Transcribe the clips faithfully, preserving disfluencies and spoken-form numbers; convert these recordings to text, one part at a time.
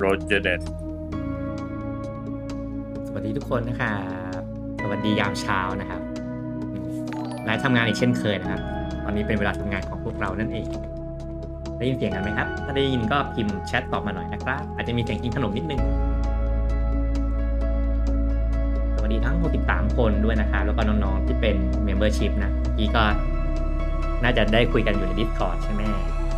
โรเจอร์เดดสวัสดีทุกคนนะครับสวัสดียามเช้านะครับและทำงานอีกเช่นเคยนะครับตอนนี้เป็นเวลาทำงานของพวกเรานั่นเองได้ยินเสียงกันไหมครับถ้าได้ยินก็พิมพ์แชทตอบมาหน่อยนะครับอาจจะมีเสียงกินขนมนิดนึงสวัสดีทั้งหกสิบสามคนด้วยนะครับแล้วก็น้องๆที่เป็น Membership นะที่ก็น่าจะได้คุยกันอยู่ใน Discord ใช่ไหม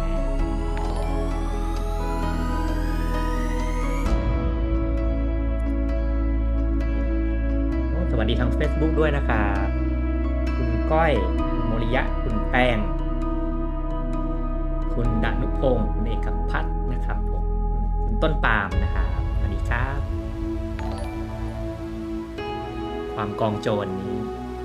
สวัสดีทาง Facebook ด้วยนะครับคุณก้อยคุณโมริยะคุณแป้งคุณดนุพงศ์คุณเอกพัฒน์นะครับผมคุณต้นปาล์มนะครับสวัสดีครับความกองโจรนี้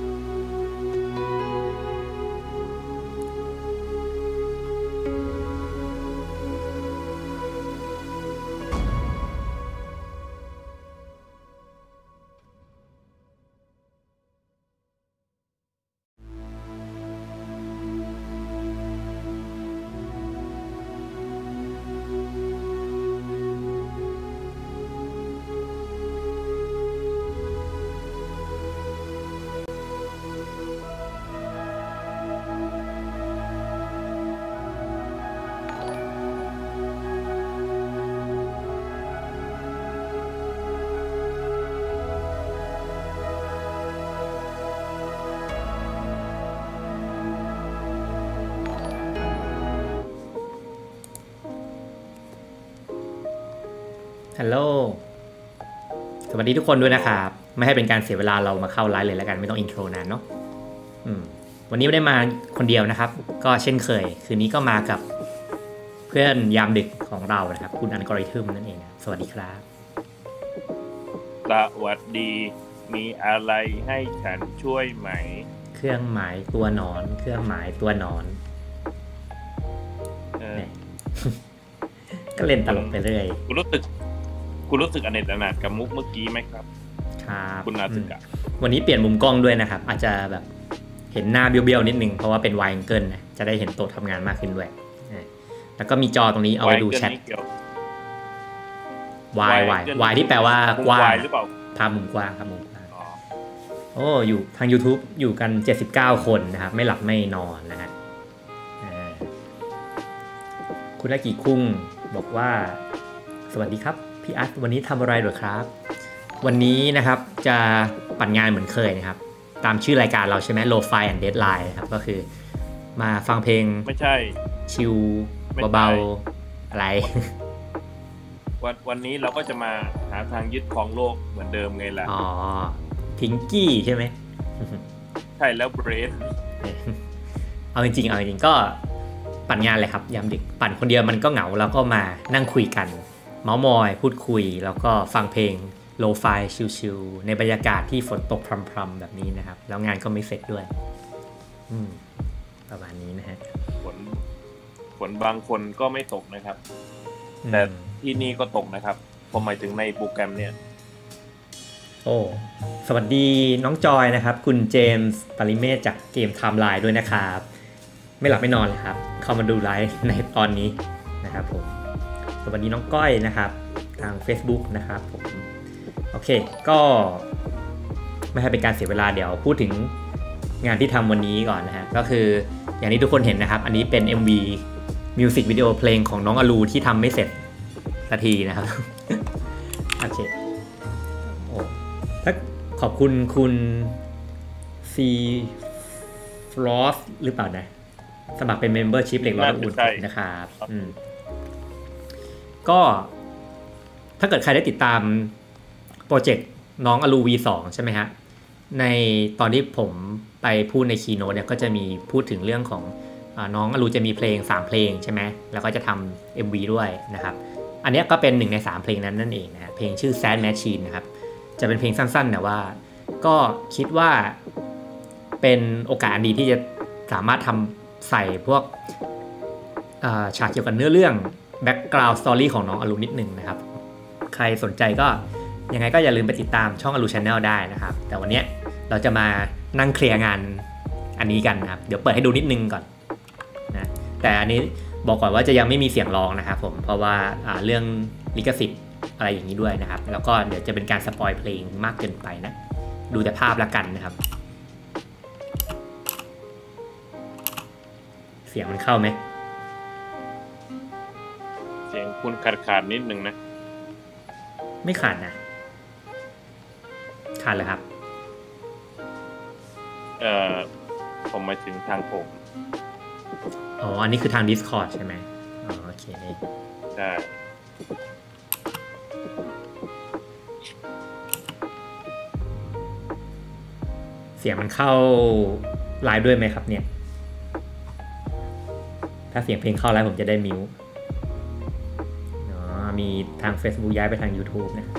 ฮัลโหลสวัสดีทุกคนด้วยนะครับไม่ให้เป็นการเสียเวลาเรามาเข้าไลฟ์เลยแล้วกันไม่ต้องอินโทรนานเนาะอืมวันนี้ไม่ได้มาคนเดียวนะครับก็เช่นเคยคืนนี้ก็มากับเพื่อนยามดึกของเรานะครับคุณอัลกอริทึมนั่นเองนะสวัสดีครับสวัสดีมีอะไรให้ฉันช่วยไหมเครื่องหมายตัวหนอนเครื่องหมายตัวหนอนเออ ก็เล่นตลกไปเรื่อยคุณรู้สึกคุณรู้สึกอเนจอนาถกับมุกเมื่อกี้ไหมครับครับคุณนาสึกะวันนี้เปลี่ยนมุมกล้องด้วยนะครับอาจจะแบบเห็นหน้าเบี้ยวๆนิดนึงเพราะว่าเป็นไวด์แองเกิลนะจะได้เห็นโต๊ะทำงานมากขึ้นด้วยแล้วก็มีจอตรงนี้เอาไว้ดูแชทวายวายวายที่แปลว่ากว้างภาพมุมกว้างครับมุมกว้างโอ้อยู่ทาง YouTube อยู่กันเจ็ดสิบเก้าคนนะครับไม่หลับไม่นอนนะฮะคุณอากิคุ้งบอกว่าสวัสดีครับพี่อาร์ตวันนี้ทำอะไรหรอครับวันนี้นะครับจะปั่นงานเหมือนเคยนะครับตามชื่อรายการเราใช่ไหม Lo-Fi and Deadline ครับก็คือมาฟังเพลงไม่ใช่ชิลเบาๆอะไรวันวันนี้เราก็จะมาหาทางยึดครองโลกเหมือนเดิมไงล่ะอ๋อพิงกี้ใช่ไหมใช่แล้วเบรดเอาจริงๆเอาจริงๆก็ปั่นงานเลยครับยามดึกปั่นคนเดียวมันก็เหงาแล้วก็มานั่งคุยกันเม้ามอยพูดคุยแล้วก็ฟังเพลงโลไฟชิลๆในบรรยากาศที่ฝนตกพรำๆแบบนี้นะครับแล้วงานก็ไม่เสร็จด้วยอืมประมาณนี้นะฮะฝนฝนบางคนก็ไม่ตกนะครับแต่ที่นี่ก็ตกนะครับผมหมายถึงในโปรแกรมเนี่ยโอ้สวัสดีน้องจอยนะครับคุณเจมส์ปริเมศจากเกมไทม์ไลน์ด้วยนะครับไม่หลับไม่นอนเลยครับเข้ามาดูไลฟ์ในตอนนี้นะครับผมสวัสดีน้องก้อยนะครับทาง Facebook นะครับผมโอเคก็ไม่ให้เป็นการเสียเวลาเดี๋ยวพูดถึงงานที่ทำวันนี้ก่อนนะฮะก็คืออย่างที่ทุกคนเห็นนะครับอันนี้เป็น เอ็ม วี Music Video เพลงของน้องอลูที่ทำไม่เสร็จสักทีนะครับโอเคโอ้ถ้าขอบคุณคุณซีฟลอสหรือเปล่านะสมัครเป็น Membership เหล็กร้อยอุ่นนะครับก็ถ้าเกิดใครได้ติดตามโปรเจกต์น้องอลู วี สอง ใช่ไหมฮะในตอนที่ผมไปพูดในคีโนตเนี่ยก็จะมีพูดถึงเรื่องของน้องอลูจะมีเพลงสามเพลงใช่ไหมแล้วก็จะทำ เอ็ม วี ด้วยนะครับอันนี้ก็เป็นหนึ่งในสามเพลงนั้นนั่นเองนะเพลงชื่อ Sad Machine นะครับจะเป็นเพลงสั้นๆแต่ว่าก็คิดว่าเป็นโอกาสดีที่จะสามารถทำใส่พวกฉากเกี่ยวกับเนื้อเรื่อง background story ของน้องอลูนิดนึงนะครับใครสนใจก็ยังไงก็อย่าลืมไปติดตามช่องอลู Channel ได้นะครับแต่วันนี้เราจะมานั่งเคลียร์งานอันนี้กันนะครับเดี๋ยวเปิดให้ดูนิดนึงก่อนนะแต่อันนี้บอกก่อนว่าจะยังไม่มีเสียงร้องนะครับผมเพราะว่าเรื่องลิขสิทธิ์อะไรอย่างนี้ด้วยนะครับแล้วก็เดี๋ยวจะเป็นการสปอยเพลงมากเกินไปนะดูแต่ภาพละกันนะครับเสียงมันเข้าไหมเสียงคุณขาดขาดนิดนึงนะไม่ขาดนะขาดเลยครับเอ่อผมมาถึงทางผมอ๋ออันนี้คือทาง Discord ใช่ไหมอ๋อโอเคใช่เสียงมันเข้าไลฟ์ด้วยไหมครับเนี่ยถ้าเสียงเพลงเข้าไลฟ์ผมจะได้มิวอ๋อมีทาง Facebook ย้ายไปทาง YouTube นะ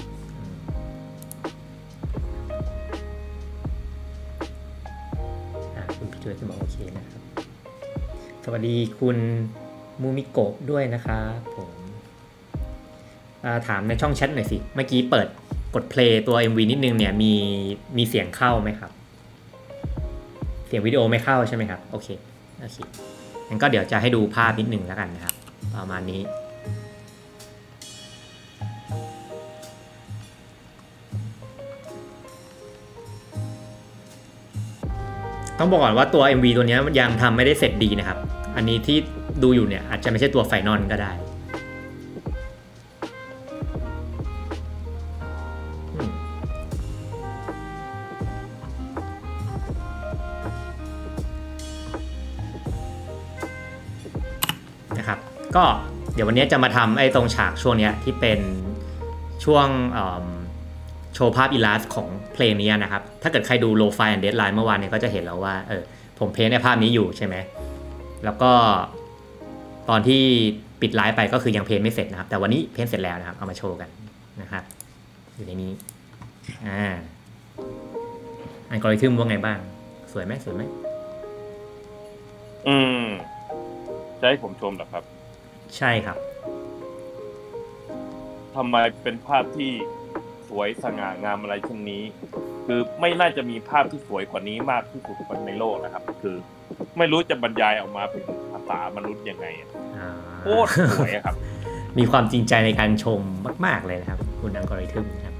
คุณพี่ช่วยจะบอกโอเคนะครับสวัสดีคุณมูมิโกะด้วยนะครับผมถามในช่องแชทหน่อยสิเมื่อกี้เปิดกดเพลย์ตัว เอ็ม วี นิดนึงเนี่ยมีมีเสียงเข้าไหมครับเสียงวิดีโอไม่เข้าใช่ไหมครับโอเคโอเคงั้นก็เดี๋ยวจะให้ดูภาพนิดนึงแล้วกันนะครับประมาณนี้ต้องบอกก่อนว่าตัว เอ็ม วี ตัวนี้ยังทำไม่ได้เสร็จดีนะครับอันนี้ที่ดูอยู่เนี่ยอาจจะไม่ใช่ตัวไฟนอลก็ได้นะครับก็เดี๋ยววันนี้จะมาทำไอ้ตรงฉากช่วงนี้ที่เป็นช่วงโชว์ภาพอิลลัสของเพลงนี้นะครับถ้าเกิดใครดู Lo-Fi and Deadline เมื่อวานเนี่ยก็จะเห็นแล้วว่าเออผมเพ้นท์ในภาพนี้อยู่ใช่ไหมแล้วก็ตอนที่ปิดไลฟ์ไปก็คือยังเพ้นท์ไม่เสร็จนะครับแต่วันนี้เพ้นท์เสร็จแล้วนะครับเอามาโชว์กันนะครับอยู่ในนี้อ่าอัลกอริทึมว่าไงบ้างสวยไหมสวยไหมอืมจะให้ผมชมเหรอครับใช่ครับทำไมเป็นภาพที่สวยสง่างามอะไรเช่นนี้คือไม่น่าจะมีภาพที่สวยกว่านี้มากที่สุดในโลกนะครับคือไม่รู้จะบรรยายออกมาเป็นภาษามนุษย์ยังไงโคตรสวยครับมีความจริงใจในการชมมากๆเลยนะครับคุณอัลกอริทึมครับ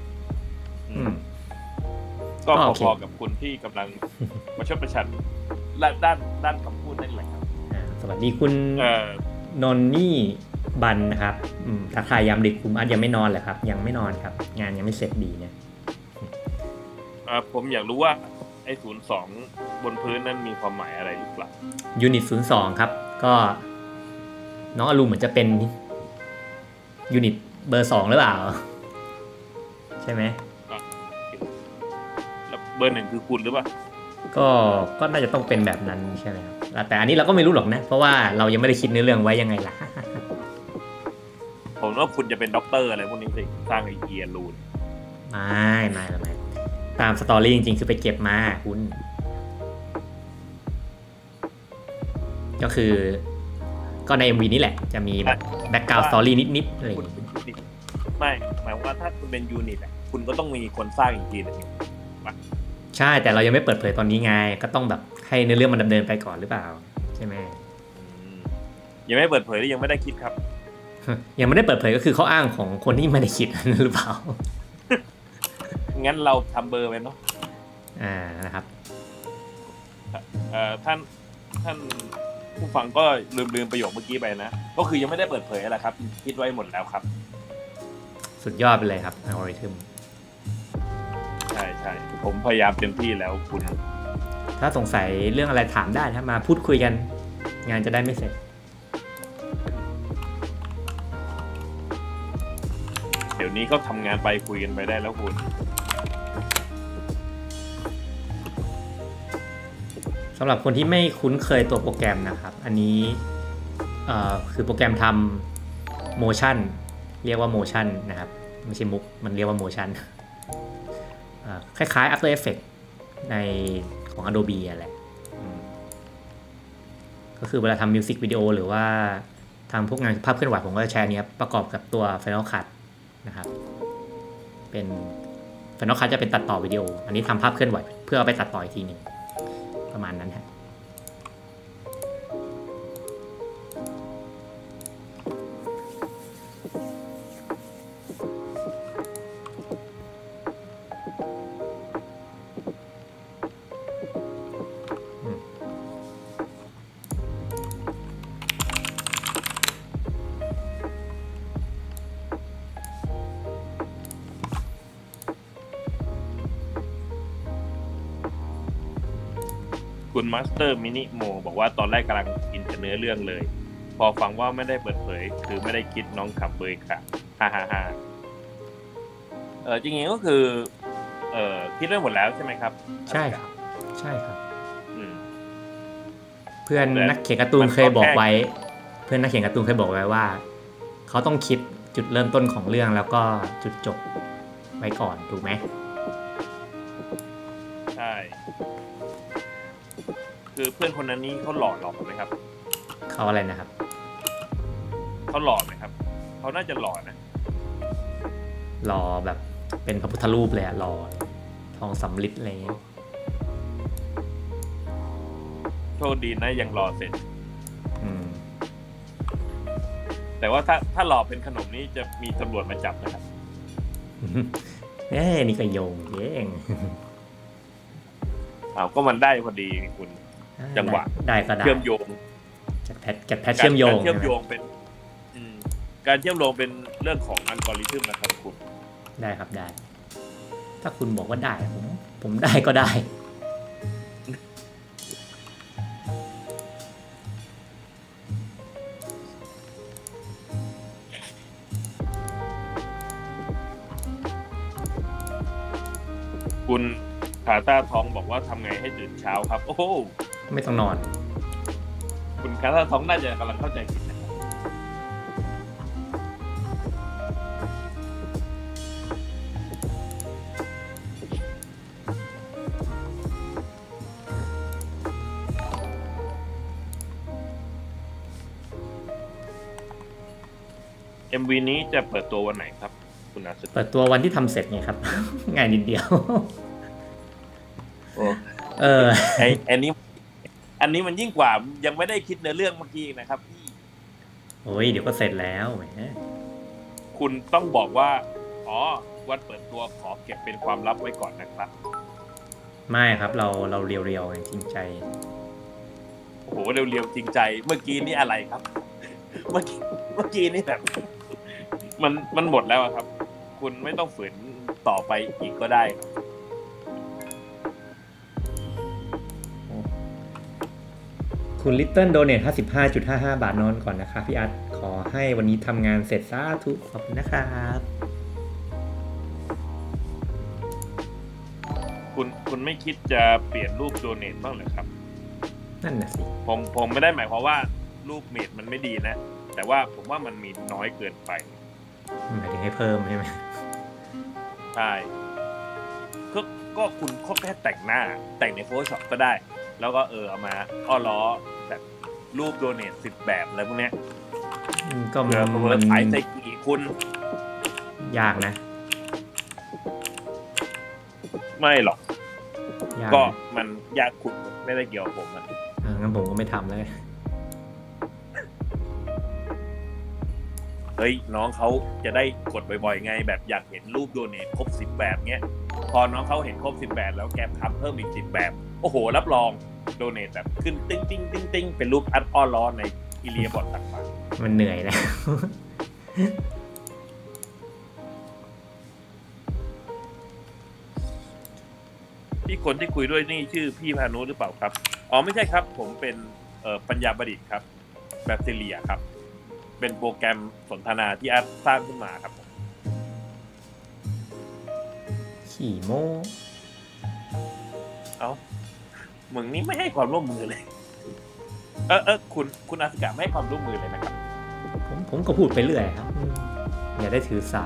ก็พอๆกับคุณที่กำลังมาชดประชันด้านด้านคำพูดนั่นแหละครับสวัสดีคุณนนนี่บันนะครับทักทายยามดึกคุณอัดยังไม่นอนเหรอครับยังไม่นอนครับงานยังไม่เสร็จดีเนี่ยผมอยากรู้ว่าไอ้ศูนย์สองบนพื้นนั้นมีความหมายอะไรหรือเปล่ายูนิตศูนย์สองครับก็น้องอลูเหมือนจะเป็นยูนิตเบอร์สองหรือเปล่าใช่ไหมแล้วเบอร์หนึ่งคือคุณหรือเปล่าก็ก็น่าจะต้องเป็นแบบนั้นใช่ไหมครับแต่อันนี้เราก็ไม่รู้หรอกนะเพราะว่าเรายังไม่ได้คิดในเรื่องไว้ยังไงล่ะผมว่าคุณจะเป็นด็อกเตอร์อะไรพวกนี้สิสร้างไอเดียรูนไม่ไม่ไม่ตามสตอรี่จริงๆคือไปเก็บมาคุณก็คือก็ใน เอ็ม วี นี่แหละจะมีแบบแบ็คกราวด์สตอรี่นิดๆอะไรอย่างงี้ไม่หมายว่าถ้าคุณเป็นยูนิตคุณก็ต้องมีคนสร้างอีกทีนึงใช่แต่เรายังไม่เปิดเผยตอนนี้ไงก็ต้องแบบให้ในเรื่องมันดำเนินไปก่อนหรือเปล่าใช่ไหมยังไม่เปิดเผยหรือยังไม่ได้คิดครับยังไม่ได้เปิดเผยก็คือข้ออ้างของคนที่ไม่ได้คิดหรือเปล่างั้นเราทำเบอร์ไว้เนาะอ่านะครับเอ่อท่านท่านผู้ฟังก็ลืมลืมประโยคเมื่อกี้ไปนะก็คือยังไม่ได้เปิดเผยอะไรครับคิดไว้หมดแล้วครับสุดยอดไปเลยครับอัลกอริทึมใช่ใช่ผมพยายามเต็มที่แล้วคุณถ้าสงสัยเรื่องอะไรถามได้นะมาพูดคุยกันงานจะได้ไม่เสร็จเดี๋ยวนี้ก็ทำงานไปคุยกันไปได้แล้วคุณสำหรับคนที่ไม่คุ้นเคยตัวโปรแกรมนะครับอันนี้คือโปรแกรมทำ motion เรียกว่า motion นะครับไม่ใช่มุกมันเรียกว่า motion คล้ายๆ After Effects ในของ Adobe อะไรก็คือเวลาทำมิวสิกวิดีโอหรือว่าทำพวกงานภาพเคลื่อนไหวผมก็จะใช้อันนี้ประกอบกับตัว Final Cut นะครับเป็น Final Cut จะเป็นตัดต่อวิดีโออันนี้ทำภาพเคลื่อนไหวเพื่อเอาไปตัดต่ออีกทีหนึ่งประมาณนั้นฮะคุณมาสเตอร์มินิโมบอกว่าตอนแรกกำลังอินกับเนื้อเรื่องเลยพอฟังว่าไม่ได้เปิดเผยคือไม่ได้คิดน้องขับเบยค่ะฮ่าฮ่าฮ่าเออจริงๆก็คือเออคิดเรื่องหมดแล้วใช่ไหมครับใช่ครับใช่ครับอืมเพื่อนนักเขียนการ์ตูนเคยบอกไว้เพื่อนนักเขียนการ์ตูนเคยบอกไว้ว่าเขาต้องคิดจุดเริ่มต้นของเรื่องแล้วก็จุดจบไว้ก่อนถูกไหมใช่คือเพื่อนคนนั้นนี่เขาหล่อหรอไหมครับเขาอะไรนะครับเขาหล่อไหมครับเขาน่าจะหล่อนะหล่อแบบเป็นพระพุทธรูปเลยอะหล่อทองสำริดอะไรเงี้ยโชคดีนะยังรอเสร็จอืมแต่ว่าถ้าถ้าหล่อเป็นขนมนี้จะมีตำรวจมาจับนะครับเอ้นี่ก็โยงเย้งอ้าวก็มันได้พอดีคุณจังหวะได้ก็ได้เชื่อมโยงจัดแพทจัดแพทเชื่อมโยงเชื่อมโยงเป็นการเชื่อมโยงเป็นเรื่องของอัลกอริทึมนะครับคุณได้ครับได้ถ้าคุณบอกว่าได้ผมผมได้ก็ได้คุณขาตาท้องบอกว่าทำไงให้ตื่นเช้าครับโอ้โหไม่ต้องนอนคุณขาตาท้องน่าจะกำลังเข้าใจผิดนะครับเอ็ม วี นี้จะเปิดตัววันไหนครับคุณอาศิเปิดตัววันที่ทำเสร็จไงครับง่ายนิดเดียวเออไออันนี้อันนี้มันยิ่งกว่ายังไม่ได้คิดในเรื่องเมื่อกี้นะครับพี่โอ้ยเดี๋ยวก็เสร็จแล้วแหมคุณต้องบอกว่าอ๋อวันเปิดตัวขอเก็บเป็นความลับไว้ก่อนนะครับไม่ครับเราเราเรียวๆจริงใจโอ้โหเรียวๆจริงใจเมื่อกี้นี่อะไรครับเมื่อกี้เมื่อกี้นี่แบบมันมันหมดแล้วครับคุณไม่ต้องฝืนต่อไปอีกก็ได้คุณลิตเติ้ลโดเนท ห้าสิบห้าจุดห้าห้า บาทนอนก่อนนะคะพี่อาร์ตขอให้วันนี้ทำงานเสร็จสาธุขอบคุณนะครับคุณคุณไม่คิดจะเปลี่ยนรูปโดเนทบ้างเหรอครับนั่นน่ะสิผมผมไม่ได้หมายความว่ารูปเมทมันไม่ดีนะแต่ว่าผมว่ามันมีน้อยเกินไปหมายถึงให้เพิ่มใช่ไหมใช่ก็ก็คุณแค่แต่งหน้าแต่งใน Photoshop ก็ได้แล้วก็เออเอามาอ้อล้อแบบรูปโดเนทสิบแบบอะไรพวกเนี้ยก็มันขายใส่กี่คุณยากนะไม่หรอกก็มันยากคุณไม่ได้เกี่ยวกับผมนะงั้นผมก็ไม่ทำเลยเฮ้ยน้องเขาจะได้กดบ่อยๆไงแบบอยากเห็นรูปโดเนทครบสิบแบบเงี้ยพอน้องเขาเห็นครบสิบแบบแล้วแกทำเพิ่มอีกสิบแบบโอ้โหรับรองโดเนทแบบขึ้นติ้งติ้งติ้งติ้งเป็นรูปอัดอ้อล้อในอิเลียบอทต่างๆมันเหนื่อยนะที่คนที่คุยด้วยนี่ชื่อพี่พานุหรือเปล่าครับอ๋อไม่ใช่ครับผมเป็นเอ่อปัญญาประดิษฐ์ครับแบบเซเลียครับเป็นโปรแกรมสนทนาที่อัดสร้างขึ้นมาครับผมขี่โมเอ้ามึงนี่ไม่ให้ความร่วมมือเลยเออเออคุณคุณอาสกะไม่ให้ความร่วมมือเลยนะครับผมผมก็พูดไปเรื่อยครับอย่าได้ถือสา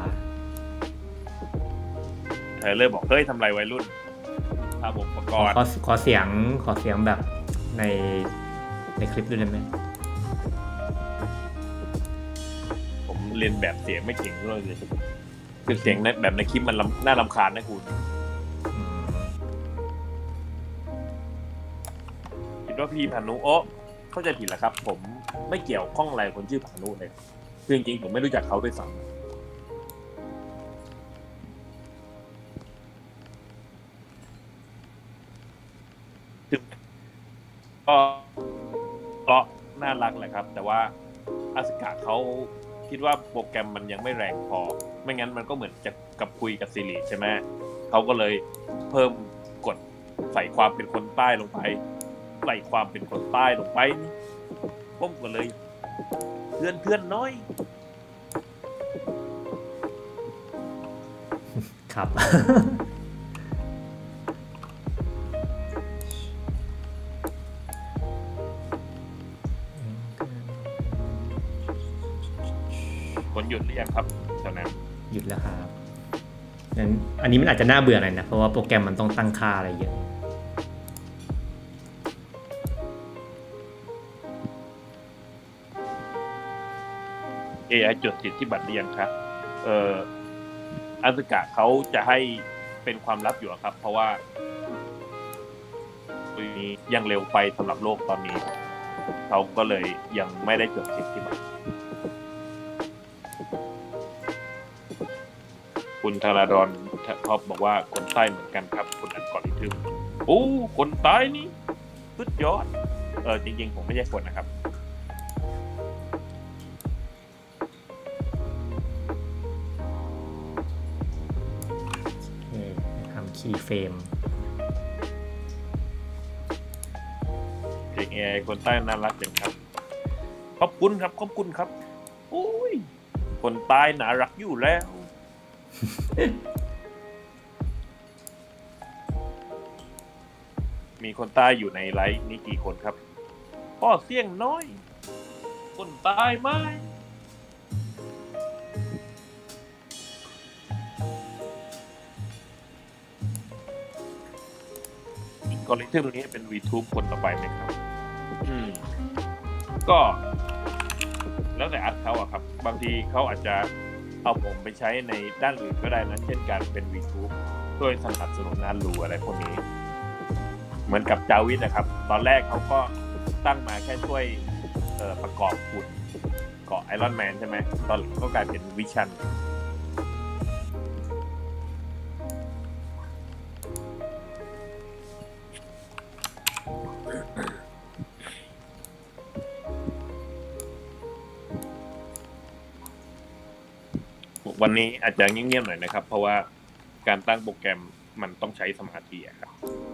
เธอเลยบอกเฮ้ยทำไรวัยรุ่นทำอุปกรณ์ขอขอเสียงขอเสียงแบบในในคลิปด้วยได้ไหมผมเรียนแบบเสียงไม่เก่งเลยคือเสียงในแบบในคลิปมันน่ารำคาญนะคุณคิดว่าพี่พานุโอ้เข้าใจผิดแล้วครับผมไม่เกี่ยวข้องอะไรคนชื่อพานุเลยจริงๆผมไม่รู้จักเขาด้วยซ้ำก็ก็น่ารักแหละครับแต่ว่าอาสกะเขาคิดว่าโปรแกรมมันยังไม่แรงพอไม่งั้นมันก็เหมือนจะกับคุยกับซีรีส์ใช่ไหมเขาก็เลยเพิ่มกดใส่ความเป็นคนใต้ลงไปใส่ความเป็นคนใต้ลงไปนี่ผมก็เลยเพื่อนเพื่อนน้อยครับฝนหยุดหรือยังครับตอนนั้นหยุดแล้วครับงั้นอันนี้มันอาจจะน่าเบื่อหน่อยนะเพราะว่าโปรแกรมมันต้องตั้งค่าอะไรเยอะเอ ไอ จดสิทธิบัตรหรือยังครับเอ่ออาสึกะเขาจะให้เป็นความลับอยู่ครับเพราะว่าตัวนี้ยังเร็วไปสำหรับโลกตอนนี้เขาก็เลยยังไม่ได้จดสิทธิบัตรคุณธาราดอนท็อปบอกว่าคนใต้เหมือนกันครับคุณอันกอริทึมโอ้คนใต้นี่สุดยอดเออจริงๆผมไม่ใช่คนนะครับทำคีย์เฟรมเด็ก เอ ไอ คนใต้น่ารักจังครับขอบคุณครับขอบคุณครับโอ้ยคนใต้น่ารักอยู่แล้วมีคนใต้อยู่ในไลฟ์นี้กี่คนครับพ่อเสียงน้อยคนใต้ไหมอีกกอริทึมนี้เป็น VTube คนต่อไปไหมครับอืมก็แล้วแต่อัดเขาอะครับบางทีเขาอาจจะเอาผมไปใช้ในด้านอื่นก็ได้นะเช่นการเป็น VTube ช่วยสนับสนุนงานรูอะไรพวกนี้เหมือนกับจาวิทนะครับตอนแรกเขาก็ตั้งมาแค่ช่วยเอ่อประกอบหุ่นเกาะไอรอนแมนใช่ไหมตอนหลังก็กลายเป็นวิชั่นวันนี้อาจจะเงียบๆหน่อยนะครับเพราะว่าการตั้งโปรแกรมมันต้องใช้สมาธิครับ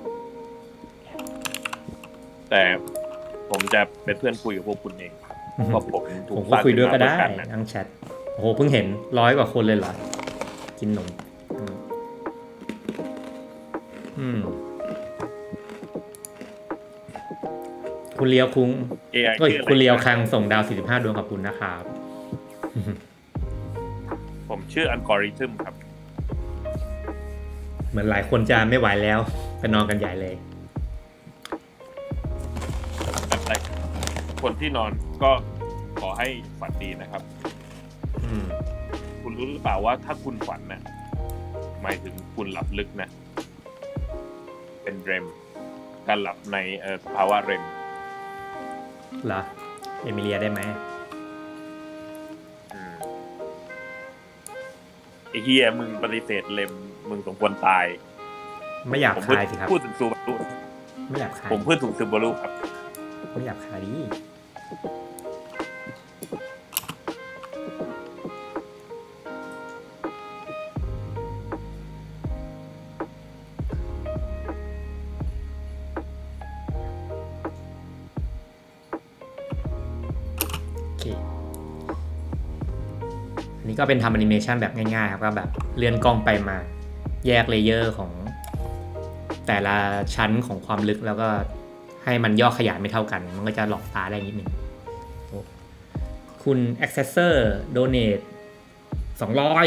แต่ผมจะเป็นเพื่อนคุยกับพวกคุณเองเพราะผมถูกสร้างคุยด้วยก็ได้ทั้งแชทโอ้โหเพิ่งเห็นร้อยกว่าคนเลยเหรอกินนมอืมคุณเลียวคุงเอ้ยคุณเลียวคังส่งดาวสี่สิบห้าดวงขอบคุณนะครับผมชื่ออัลกอริทึมครับเหมือนหลายคนจะไม่ไหวแล้วไปนอนกันใหญ่เลยคนที่นอนก็ขอให้ฝันดีนะครับคุณรู้หรือเปล่าว่าถ้าคุณฝันนะหมายถึงคุณหลับลึกนะเป็นเรมการหลับในภาวะเรมเหรอเอมิเลียได้ไหมไอ้เฮียมึงปฏิเสธเรมมึงสมควรตายไม่อยากคายสิครับพูดถึงซูบารุไม่อยากคายผมพูดถึงซูบารุครับไม่อยากคายดินี่ก็เป็นทำแอนิเมชันแบบง่ายๆครับก็แบบเลื่อนกล้องไปมาแยกเลเยอร์ของแต่ละชั้นของความลึกแล้วก็ให้มันย่อขยายไม่เท่ากันมันก็จะหลอกตาได้นิดนึงคุณ Accessor Donate สองร้อย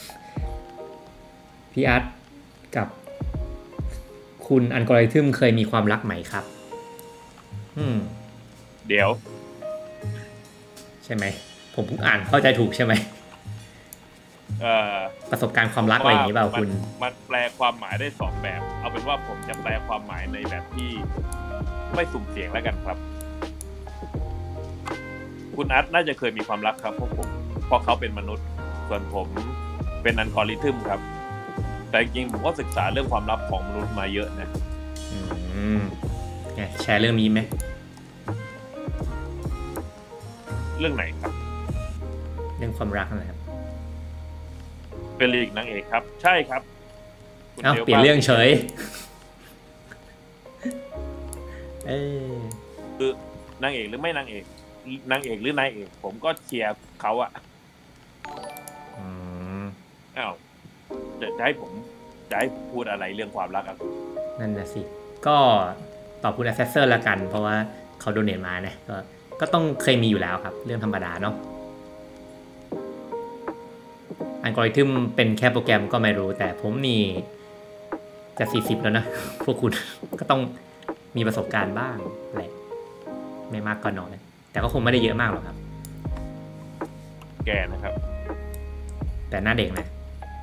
พี่อาร์ตกับคุณอัลกอริทึมเคยมีความรักไหมครับอืมเดี๋ยวใช่ไหมผมเพิ่งอ่านเข้าใจถูกใช่ไหมประสบการณ์ความรักอะไรอย่างนี้เปล่าคุณมันแปลความหมายได้สองแบบเอาเป็นว่าผมจะแปลความหมายในแบบที่ไม่สุ่มเสี่ยงแล้วกันครับคุณอัดน่าจะเคยมีความรักครับเพราะผมเพราะเขาเป็นมนุษย์ส่วนผมเป็นอัลกอริทึมครับแต่จริงๆผมก็ศึกษาเรื่องความลับของมนุษย์มาเยอะนะอืมแชร์เรื่องนี้ไหมเรื่องไหนครับเรื่องความรักนะครับเป็นลีกนางเอกครับใช่ครับเอ้าเปลี่ยนเรื่องเฉยเออคือนางเอกหรือไม่นางเอกนางเอกหรือนายเอกผมก็เชียร์เขาอะอืมอ้าวจะจะให้ผมจะให้พูดอะไรเรื่องความรักอ่ะนั่นน่ะสิก็ตอบคุณแอสเซสเซอร์ละกันเพราะว่าเขาโดเนทมาเนี่ยก็ก็ต้องเคยมีอยู่แล้วครับเรื่องธรรมดาเนาะอัลกอริทึมเป็นแค่โปรแกรมก็ไม่รู้แต่ผมนี่จะสี่สิบแล้วนะพวกคุณก็ต้องมีประสบการณ์บ้างแหละไม่มากก็น้อยแต่ก็คงไม่ได้เยอะมากหรอกครับแกนะครับแต่หน้าเด็กนะ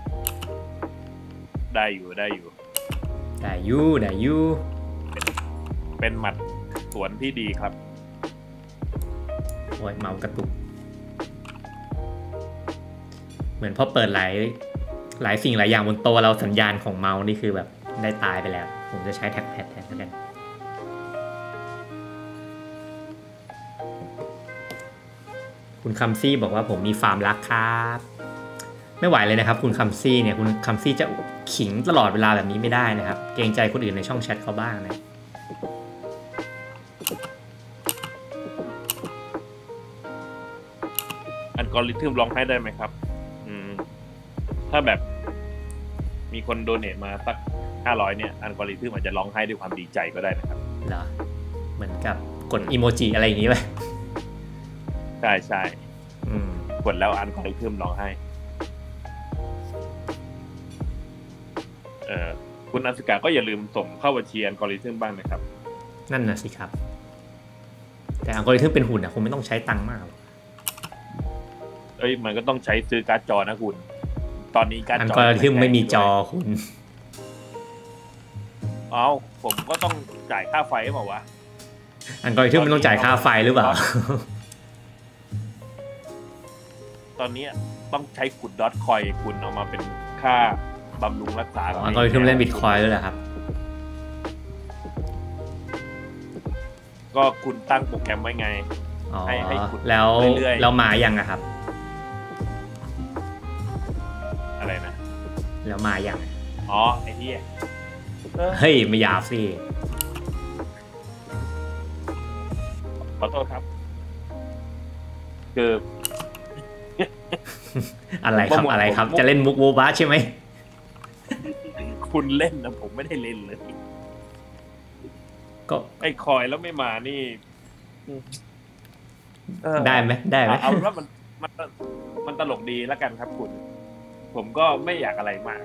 ได้อยู่ได้อยู่ได้อยู่ได้อยู่เป็นหมัดสวนที่ดีครับโอ้ยเมากระตุกเหมือนพอเปิดหลายหลายสิ่งหลายอย่างบนโต๊ะเราสัญญาณของเมาส์นี่คือแบบได้ตายไปแล้วผมจะใช้แท็กแพดแทนแล้วกันคุณคัมซี่บอกว่าผมมีฟาร์มรักครับไม่ไหวเลยนะครับคุณคัมซี่เนี่ยคุณคัมซี่จะขิงตลอดเวลาแบบนี้ไม่ได้นะครับเกรงใจคนอื่นในช่องแชทเขาบ้างนะอัลกอริทึมร้องให้ได้ไหมครับอืมถ้าแบบมีคนโดเนทมาสักห้าร้อยเนี่ยอัลกอริทึมอาจจะร้องให้ด้วยความดีใจก็ได้นะครับเหรอเหมือนกับกดอีโมจิอะไรอย่างนี้ไหมใช่ใช่กดแล้วอัลกอริทึมร้องให้เอ่อคุณอัศกาก็อย่าลืมส่งเข้าบัญชีอัลกอริทึมบ้างนะครับนั่นน่ะสิครับแต่อัลกอริทึมเป็นหุ่นอ่ะคงไม่ต้องใช้ตังค์มากเอ้ยมันก็ต้องใช้ซื้อการ์ดจอนะคุณตอนนี้การ์ดจออัลกอริทึมไม่มีจอคุณเอ้าผมก็ต้องจ่ายค่าไฟหรือเปล่าวะอัลกอริทึมมันต้องจ่ายค่าไฟหรือเปล่าตอนนี้ต้องใช้ขุดดอทคอยคุณเอามาเป็นค่าบำรุงรักษาอัลกอริทึมเล่นบิตคอยด้วยเหรอครับก็คุณตั้งโปรแกรมไว้ไงให้ให้ขุดแล้วแล้วมายังอะครับอะไรนะแล้วมายังอ๋อไอ้ที่เฮ้ยไม่หยาบสิขอโทษครับคืออะไรครับอะไรครับจะเล่นมุกโวบะใช่ไหมคุณเล่นนะผมไม่ได้เล่นเลยก็ไอ้คอยแล้วไม่มานี่ได้ไหมได้ไหมเอาว่ามันมันมันตลกดีแล้วกันครับคุณผมก็ไม่อยากอะไรมาก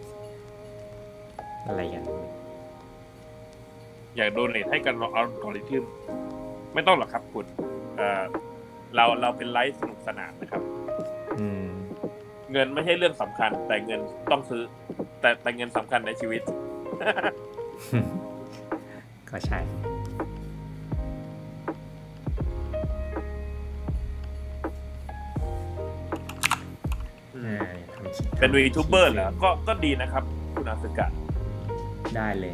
อะไรกันอยากโดเนทให้กันอัลกอริทึมไม่ต้องหรอกครับคุณเออเราเราเป็นไลฟ์สนุกสนานนะครับเงินไม่ใช่เรื่องสำคัญแต่เงินต้องซื้อแต่แต่เงินสำคัญในชีวิตก็ใช่เป็นวีทูเบอร์เหรอก็ก็ดีนะครับคุณอาสึกะได้เลย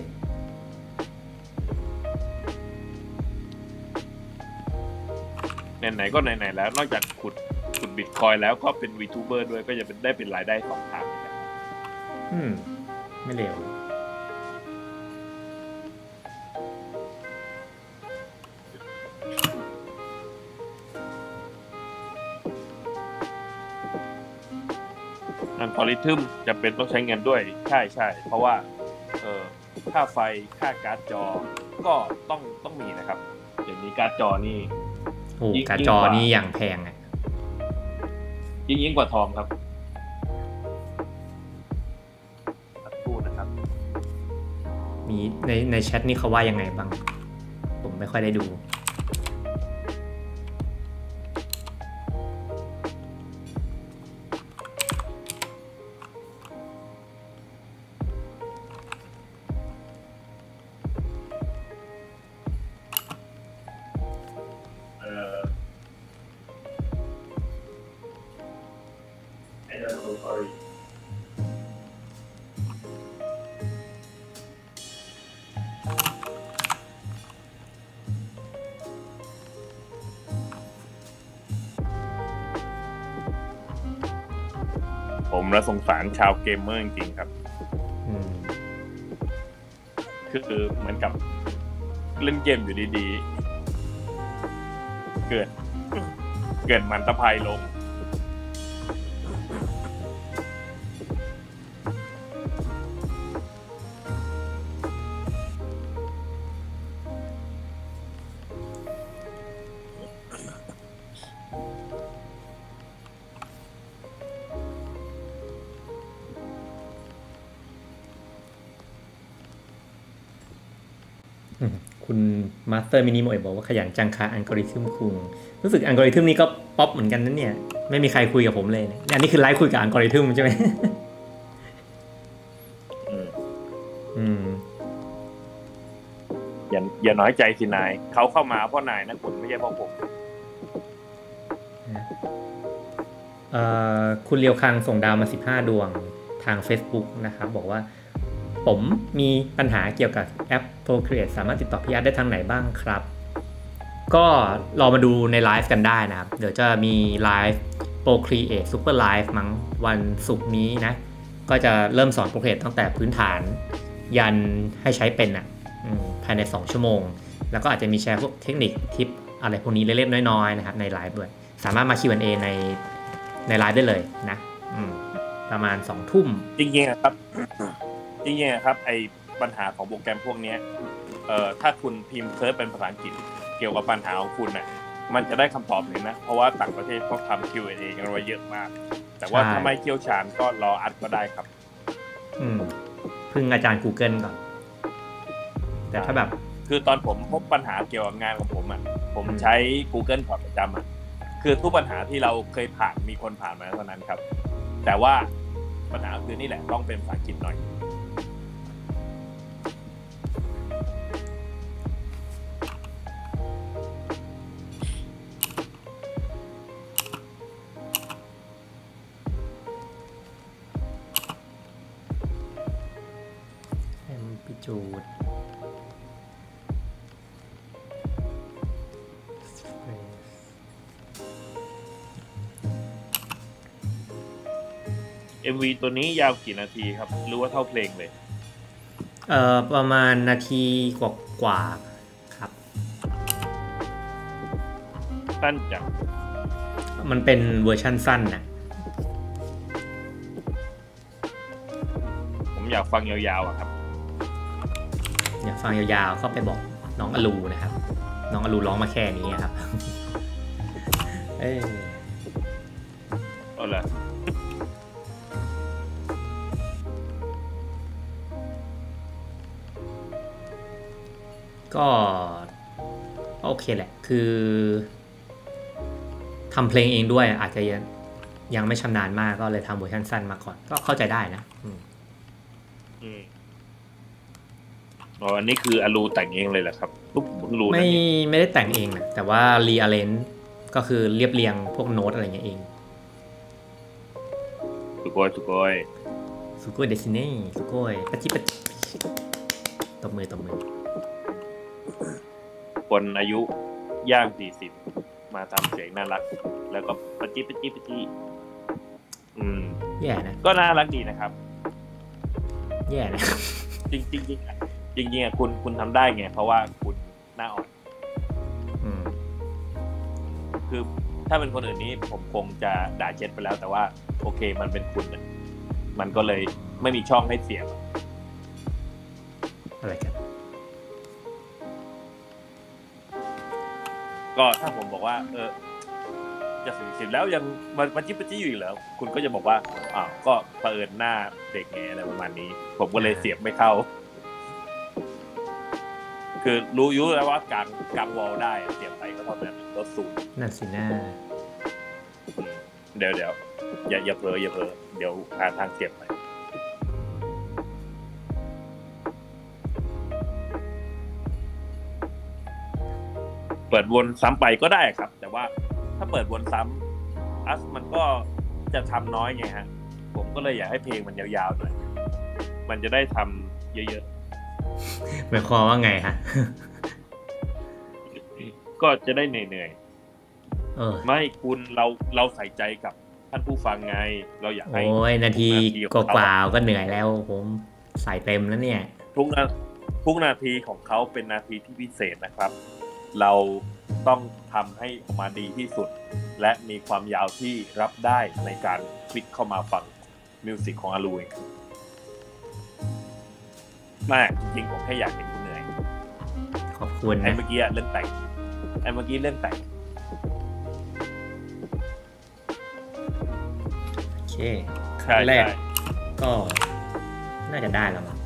ไหนๆก็ไหนๆแล้วนอกจากขุดขุดบิตคอยแล้วก็เป็นวีทูเบอร์ด้วยก็จะเป็นได้เป็นรายได้สองทางนะครับอืมไม่เลวอัลกอริทึมจะเป็นต้องใช้เงินด้วยใช่ใช่เพราะว่าเออค่าไฟค่าการ์ดจอก็ต้องต้องมีนะครับเดี๋ยวนี้การ์ดจอนี่โอ้การ์ดจอนี่อย่างแพงอ่ะยิ่งยิ่งกว่าทองครับสักครู่นะครับมีในในแชทนี่เขาว่ายังไงบ้างผมไม่ค่อยได้ดูผมละสงสารชาวเกมเมอร์จริงๆครับคือเหมือนกับเล่นเกมอยู่ดีๆเกิดเกิดมันตะไคร้ลงคุณมาสเตอร์มินิโมเอบอกว่าขยันจังค่ะอัลกอริทึมคุงรู้สึกอัลกอริทึมนี้ก็ป๊อปเหมือนกันนั่นเนี่ยไม่มีใครคุยกับผมเลยเนี่ยอันนี้คือไลฟ์คุยกับอัลกอริทึมใช่ไหมอืมอืมอย่าอย่าน้อยใจสินายเขาเข้ามาเพราะนายนะคุณไม่ใช่เพราะผมเอ่อคุณเลียวคังส่งดาวมาสิบห้าดวงทาง Facebook นะครับบอกว่าผมมีปัญหาเกี่ยวกับแอป Procreate สามารถติดต่อพี่อาร์ตได้ทางไหนบ้างครับก็รอมาดูในไลฟ์กันได้นะครับเดี๋ยวจะมีไลฟ์ Procreate Super Live มั้งวันศุกร์นี้นะก็จะเริ่มสอน Procreate ตั้งแต่พื้นฐานยันให้ใช้เป็นอ่ะภายในสองชั่วโมงแล้วก็อาจจะมีแชร์พวกเทคนิคทิปอะไรพวกนี้เล็กๆน้อยๆนะครับในไลฟ์ด้วยสามารถมา คิว แอนด์ เอ ในในไลฟ์ได้เลยนะประมาณสองทุ่มจริงๆครับจริงๆครับไอ้ปัญหาของโปรแกรมพวกนี้เอ่อถ้าคุณพิมพ์เซิร์ชเป็นภาษาอังกฤษเกี่ยวกับปัญหาของคุณน่ะมันจะได้คำตอบเลยนะเพราะว่าต่างประเทศเขาทำ คิว แอนด์ เอ กันไว้เยอะมากแต่ว่าถ้าไม่เชี่ยวชาญก็รออัดก็ได้ครับอืมพึ่งอาจารย์ Google ก่อนแต่ถ้าแบบคือตอนผมพบปัญหาเกี่ยวกับงานของผมอ่ะผมใช้ Google ก่อนประจำอ่ะคือทุกปัญหาที่เราเคยผ่านมีคนผ่านมาเท่านั้นครับแต่ว่าปัญหาคือนี่แหละต้องเป็นภาษาอังกฤษหน่อยจูดเอ็ม วี ตัวนี้ยาวกี่นาทีครับหรือว่าเท่าเพลงเลยเอ่อประมาณนาทีกว่าๆครับสั้นจังมันเป็นเวอร์ชั่นสั้นนะผมอยากฟังยาวๆอ่ะครับอยากฟังยาวๆก็ไปบอกน้องอลูนะครับน้องอลูร้องมาแค่นี้ครับเอ้ยเอาล่ะก็โอเคแหละคือทำเพลงเองด้วยอาจจะยังยังไม่ชำนาญมากก็เลยทำเวอร์ชันสั้นมาก่อนก็เข้าใจได้นะอืมอืมอ๋ออันนี้คืออลูแต่งเองเลยเหรอครับทุกอลูไม่ไม่ได้แต่งเองนะแต่ว่ารีอาเลนจ์ก็คือเรียบเรียงพวกโน้ตอะไรอย่างเงี้ยเองสุโกยสุโกยสุโกยเดซิเน่สุโกยปะจิปะจิตบมือตบมือคนอายุย่างสี่สิบมาทำเสียงน่ารักแล้วก็ปะจิปะจิปะจิอืมแย่นะก็น่ารักดีนะครับแย่นะจริงจริงจริงจริงๆคุณคุณทำได้ไงเพราะว่าคุณหน้าอ่อนอืมคือถ้าเป็นคนอื่นนี้ผมคงจะด่าเช็ดไปแล้วแต่ว่าโอเคมันเป็นคุณมันก็เลยไม่มีช่องให้เสียงอะไรกันก็ถ้าผมบอกว่าเออจะสี่สิบแล้วยังมันมันจิ๊บจี้อยู่อีกแล้วคุณก็จะบอกว่าอ้าวก็เผอิญหน้าเด็กไงอะไรประมาณนี้ผมก็เลยเสียบไม่เข้าคือรู้อยู่แล้วว่ากลางกลางวอลได้เสียบไปก็เท่านั้นก็สูงนั่นสินะเดี๋ยวเดี๋ยวอย่าอย่าเผลออย่าเผลอเดี๋ยวหาทางเสียบไปเปิดวนซ้ำไปก็ได้ครับแต่ว่าถ้าเปิดวนซ้ำอัสมันก็จะทำน้อยไงฮะผมก็เลยอยากให้เพลงมันยาวๆหน่อยมันจะได้ทำเยอะๆหมายความว่าไงฮะก็จะได้เหนื่อยๆเออไม่คุณเราเราใส่ใจกับท่านผู้ฟังไงเราอยากให้โอ้ยนาทีกว่าๆก็เหนื่อยแล้วผมใส่เต็มแล้วเนี่ยทุกนาทุกนาทีของเขาเป็นนาทีที่พิเศษนะครับเราต้องทำให้ออกมาดีที่สุดและมีความยาวที่รับได้ในการคลิกเข้ามาฟังมิวสิกของอาลูเองมากจริงๆผมแค่อยากเห็นคุณเหนื่อยขอบคุณนะไอ้เมื่อกี้เรื่องแต่งไอ้เมื่อกี้เรื่องแต่งโอเคครั้งแรกก็น่าจะได้แล้วมั้ง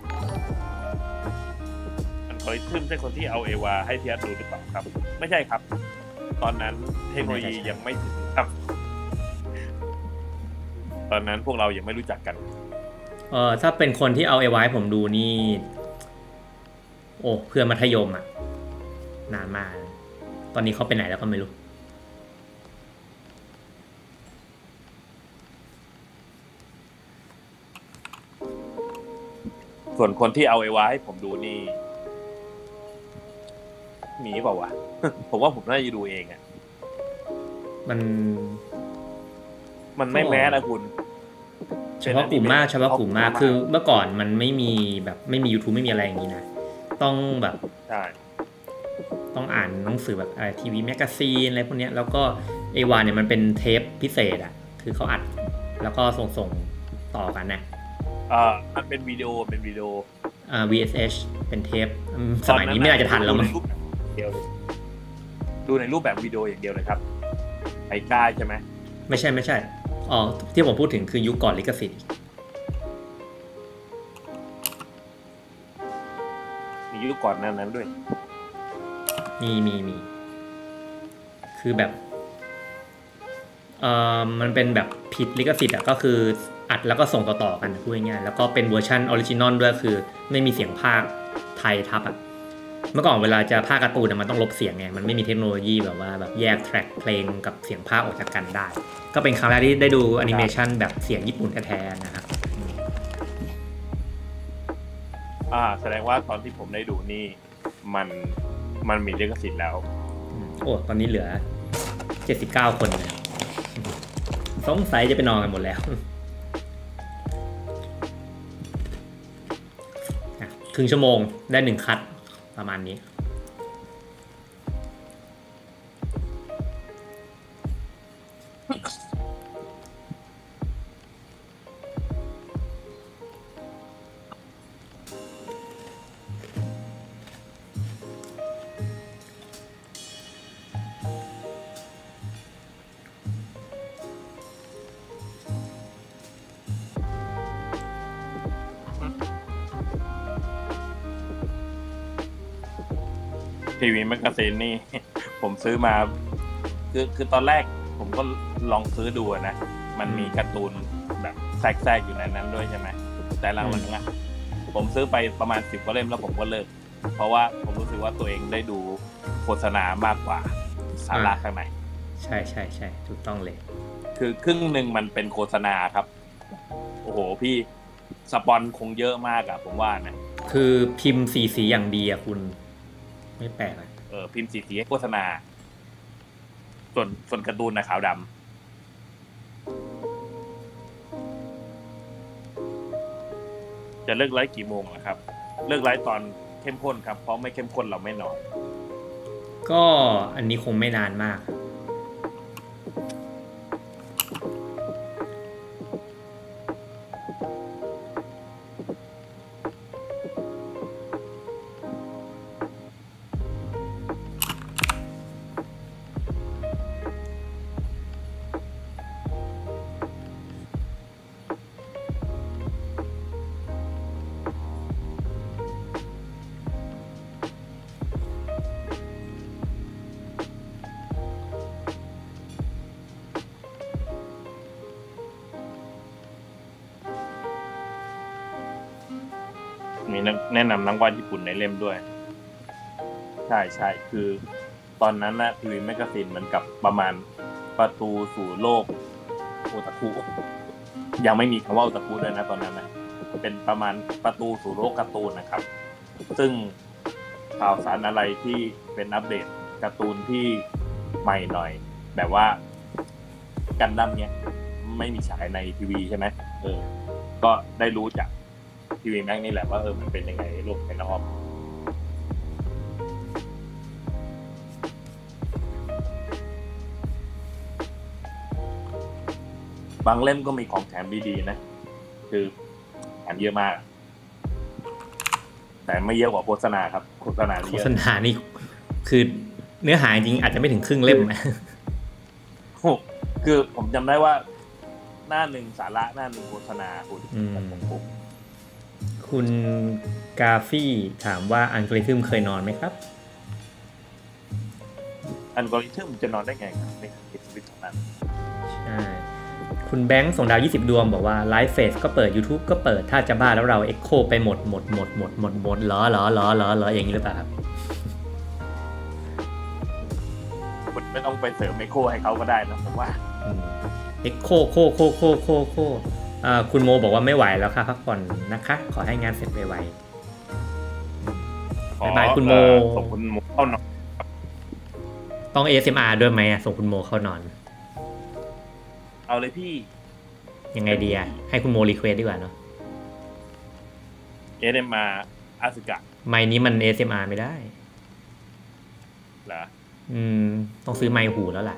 อันคอริทึมใช่คนที่เอาเอวาให้พี่อัดดูหรือเปล่าครับไม่ใช่ครับตอนนั้นเทคโนโลยียังไม่ถึงครับตอนนั้นพวกเรายังไม่รู้จักกันเออถ้าเป็นคนที่เอาเอวาให้ผมดูนี่โอ้เพื่อนมัธยมอ่ะนานมากตอนนี้เขาไปไหนแล้วก็ไม่รู้ส่วนคนที่เอาเอวาให้ผมดูนี่มีเปล่าวะ ผมว่าผมน่าจะดูเองอ่ะมันมันไม่แม้นะคุณเฉพาะกลุ่มมากเฉพาะกลุ่มมากคือเมื่อก่อนมันไม่มีแบบไม่มี YouTube ไม่มีอะไรอย่างนี้นะต้องแบบใช่ต้องอ่านหนังสือแบบอะไรทีวีแมกกาซีนอะไรพวกนี้แล้วก็เอวาเนี่ยมันเป็นเทปพิเศษอ่ะคือเขาอัดแล้วก็ส่งส่งต่อกันนะอ่ามันเป็นวิดีโอเป็นวิดีโออ่า วี เอส เอช เป็นเทปสมัยนี้ไม่น่าจะทันแล้วมั้งดูในรูปแบบวิดีโออย่างเดียวเลยครับไอ้กายใช่ไหมไม่ใช่ไม่ใช่อ๋อที่ผมพูดถึงคือยุคก่อนลิขสิทธิ์มียุคก่อนนั้นนั้นด้วยมีมีมีคือแบบเอ่อมันเป็นแบบผิดลิขสิทธิ์อ่ะก็คืออัดแล้วก็ส่งต่อๆกันพูดง่ายๆแล้วก็เป็นเวอร์ชันออริจินอลด้วยคือไม่มีเสียงพากย์ไทยทับอ่ะเมื่อก่อนเวลาจะพากย์การ์ตูนมันต้องลบเสียงไงมันไม่มีเทคโนโลยีแบบว่าแบบแยกแทร็กเพลงกับเสียงพากย์ออกจากกันได้ก็เป็นครั้งแรกที่ได้ดูแอนิเมชันแบบเสียงญี่ปุ่นแท้ๆนะครับอ่าแสดงว่าตอนที่ผมได้ดูนี่มันมันมีลิขสิทธิ์แล้วโอ้ตอนนี้เหลือเจ็ดสิบเก้าคนนะสงสัยจะไปนอนกันหมดแล้วครึ่งชั่วโมงได้หนึ่งคัทประมาณนี้ทีวีแมกกาซีนนี่ผมซื้อมาคือคือตอนแรกผมก็ลองซื้อดูนะมันมีการ์ตูนแบบแทรกๆอยู่ในนั้นด้วยใช่ไหมแต่หลังๆอ่ะผมซื้อไปประมาณสิบกว่าเล่มแล้วผมก็เลิกเพราะว่าผมรู้สึกว่าตัวเองได้ดูโฆษณามากกว่าสาระข้างในใช่ใช่ใช่ถูกต้องเลยคือครึ่งหนึ่งมันเป็นโฆษณาครับโอ้โหพี่สปอนคงเยอะมากอะผมว่านะคือพิมพ์สีสีอย่างดีอะคุณไม่แปลกอ่ะเออพิมพ์สีสีให้โฆษณาส่วนส่วนการ์ตูนนะขาวดำจะเลิกไลฟ์กี่โมงล่ะครับเลิกไลฟ์ตอนเข้มข้นครับเพราะไม่เข้มข้นเราไม่นอนก็อันนี้คงไม่นานมากมีแนะนำนักวาดญี่ปุ่นในเล่มด้วยใช่ใช่คือตอนนั้นนะทีวีแมกกาซีนเหมือนกับประมาณประตูสู่โลกโอตาคุยังไม่มีคำว่าโอตาคุด้วยนะตอนนั้นนะเป็นประมาณประตูสู่โลกการ์ตูนนะครับซึ่งข่าวสารอะไรที่เป็นอัปเดตการ์ตูนที่ใหม่หน่อยแบบว่ากันดั้มเนี้ยไม่มีฉายในทีวีใช่ไหมเออก็ได้รู้จากทีวีแม็กนี่แหละว่าเออมันเป็นยังไงโลกภายนอกบางเล่มก็มีของแถมดีๆนะคือแถมเยอะมากแต่ไม่เยอะกว่าโฆษณาครับโฆษณาเยอะโฆษณานี่คือเนื้อหาจริงอาจจะไม่ถึงครึ่งเล่มคือผมจำได้ว่าหน้าหนึ่งสาระหน้าหนึ่งโฆษณาคุณคุณกาฟี่ถามว่าอัลกอริทึมเคยนอนไหมครับอัลกอริทึมจะนอนได้ไงครับในชีวิตของนั้นใช่คุณแบงค์ส่งดาวยี่สิบดวงบอกว่าไลฟ์เฟซก็เปิด YouTube ก็เปิดถ้าจะบ้าแล้วเราเอ็กโคไปหมดหมดหมดหมดหมดหมดล้อล้อล้อล้อล้ออย่างนี้หรือเปล่าครับคุณไม่ต้องไปเสริมไมโครให้เขาก็ได้นะผมว่าเอ็กโคโคโคโคโคโคอ่าคุณโมบอกว่าไม่ไหวแล้วค่ะพักผ่อนนะคะขอให้งานเสร็จไวๆบ๊ายบายคุณโมส่งคุณโมเข้านอนต้อง เอ เอส เอ็ม อาร์ ด้วยไหมอ่ะส่งคุณโมเข้านอนเอาเลยพี่ยังไงดีอ่ะให้คุณโมรีเควสดีกว่าเนาะเอ เอส เอ็ม อาร์ อาสึกะไมค์นี้มัน เอ เอส เอ็ม อาร์ ไม่ได้เหรออืมต้องซื้อไมค์หูแล้วล่ะ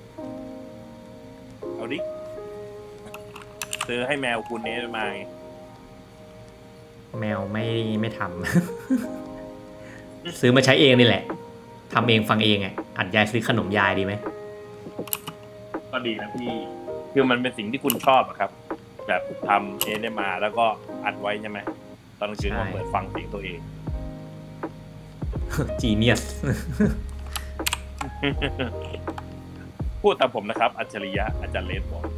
เอาดิซื้อให้แมวคุณเอสมาไงแมวไม่ไม่ทำ ซื้อมาใช้เองนี่แหละทำเองฟังเองอ่ะอัดยายซื้อขนมยายดีไหมก็ดีนะพี่คือมันเป็นสิ่งที่คุณชอบอะครับแบบทำเองได้มาแล้วก็อัดไว้ใช่ไหมตอนกลางคืนก็เปิดฟังเสียงตัวเองจีเนียสพูดตามผมนะครับอัจฉริยะอาจารย์เลนบอก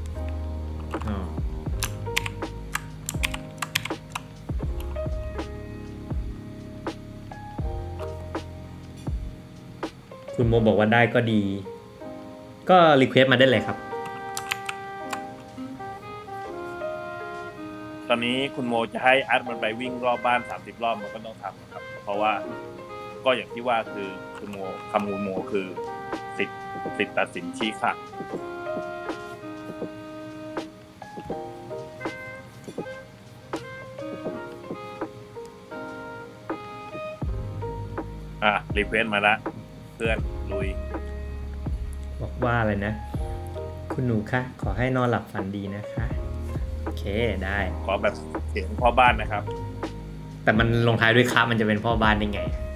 คุณโมบอกว่าได้ก็ดีก็รีเควสมาได้เลยครับตอนนี้คุณโมจะให้อาร์ตมันไปวิ่งรอบบ้านสามสิบรอบมันก็ต้องทำครับเพราะว่าก็อย่างที่ว่าคือคุณโมคำคุณโมคือสิทธิ์สิทธิ์ตัดสินชี้ขาดอ่ะรีเควสมาละเพื่อนลุยบอกว่าอะไรนะคุณหนูคะขอให้นอนหลับฝันดีนะคะโอเคได้ขอแบบเสียงพ่อบ้านนะครับแต่มันลงท้ายด้วยครับมันจะเป็นพ่อบ้านได้ไง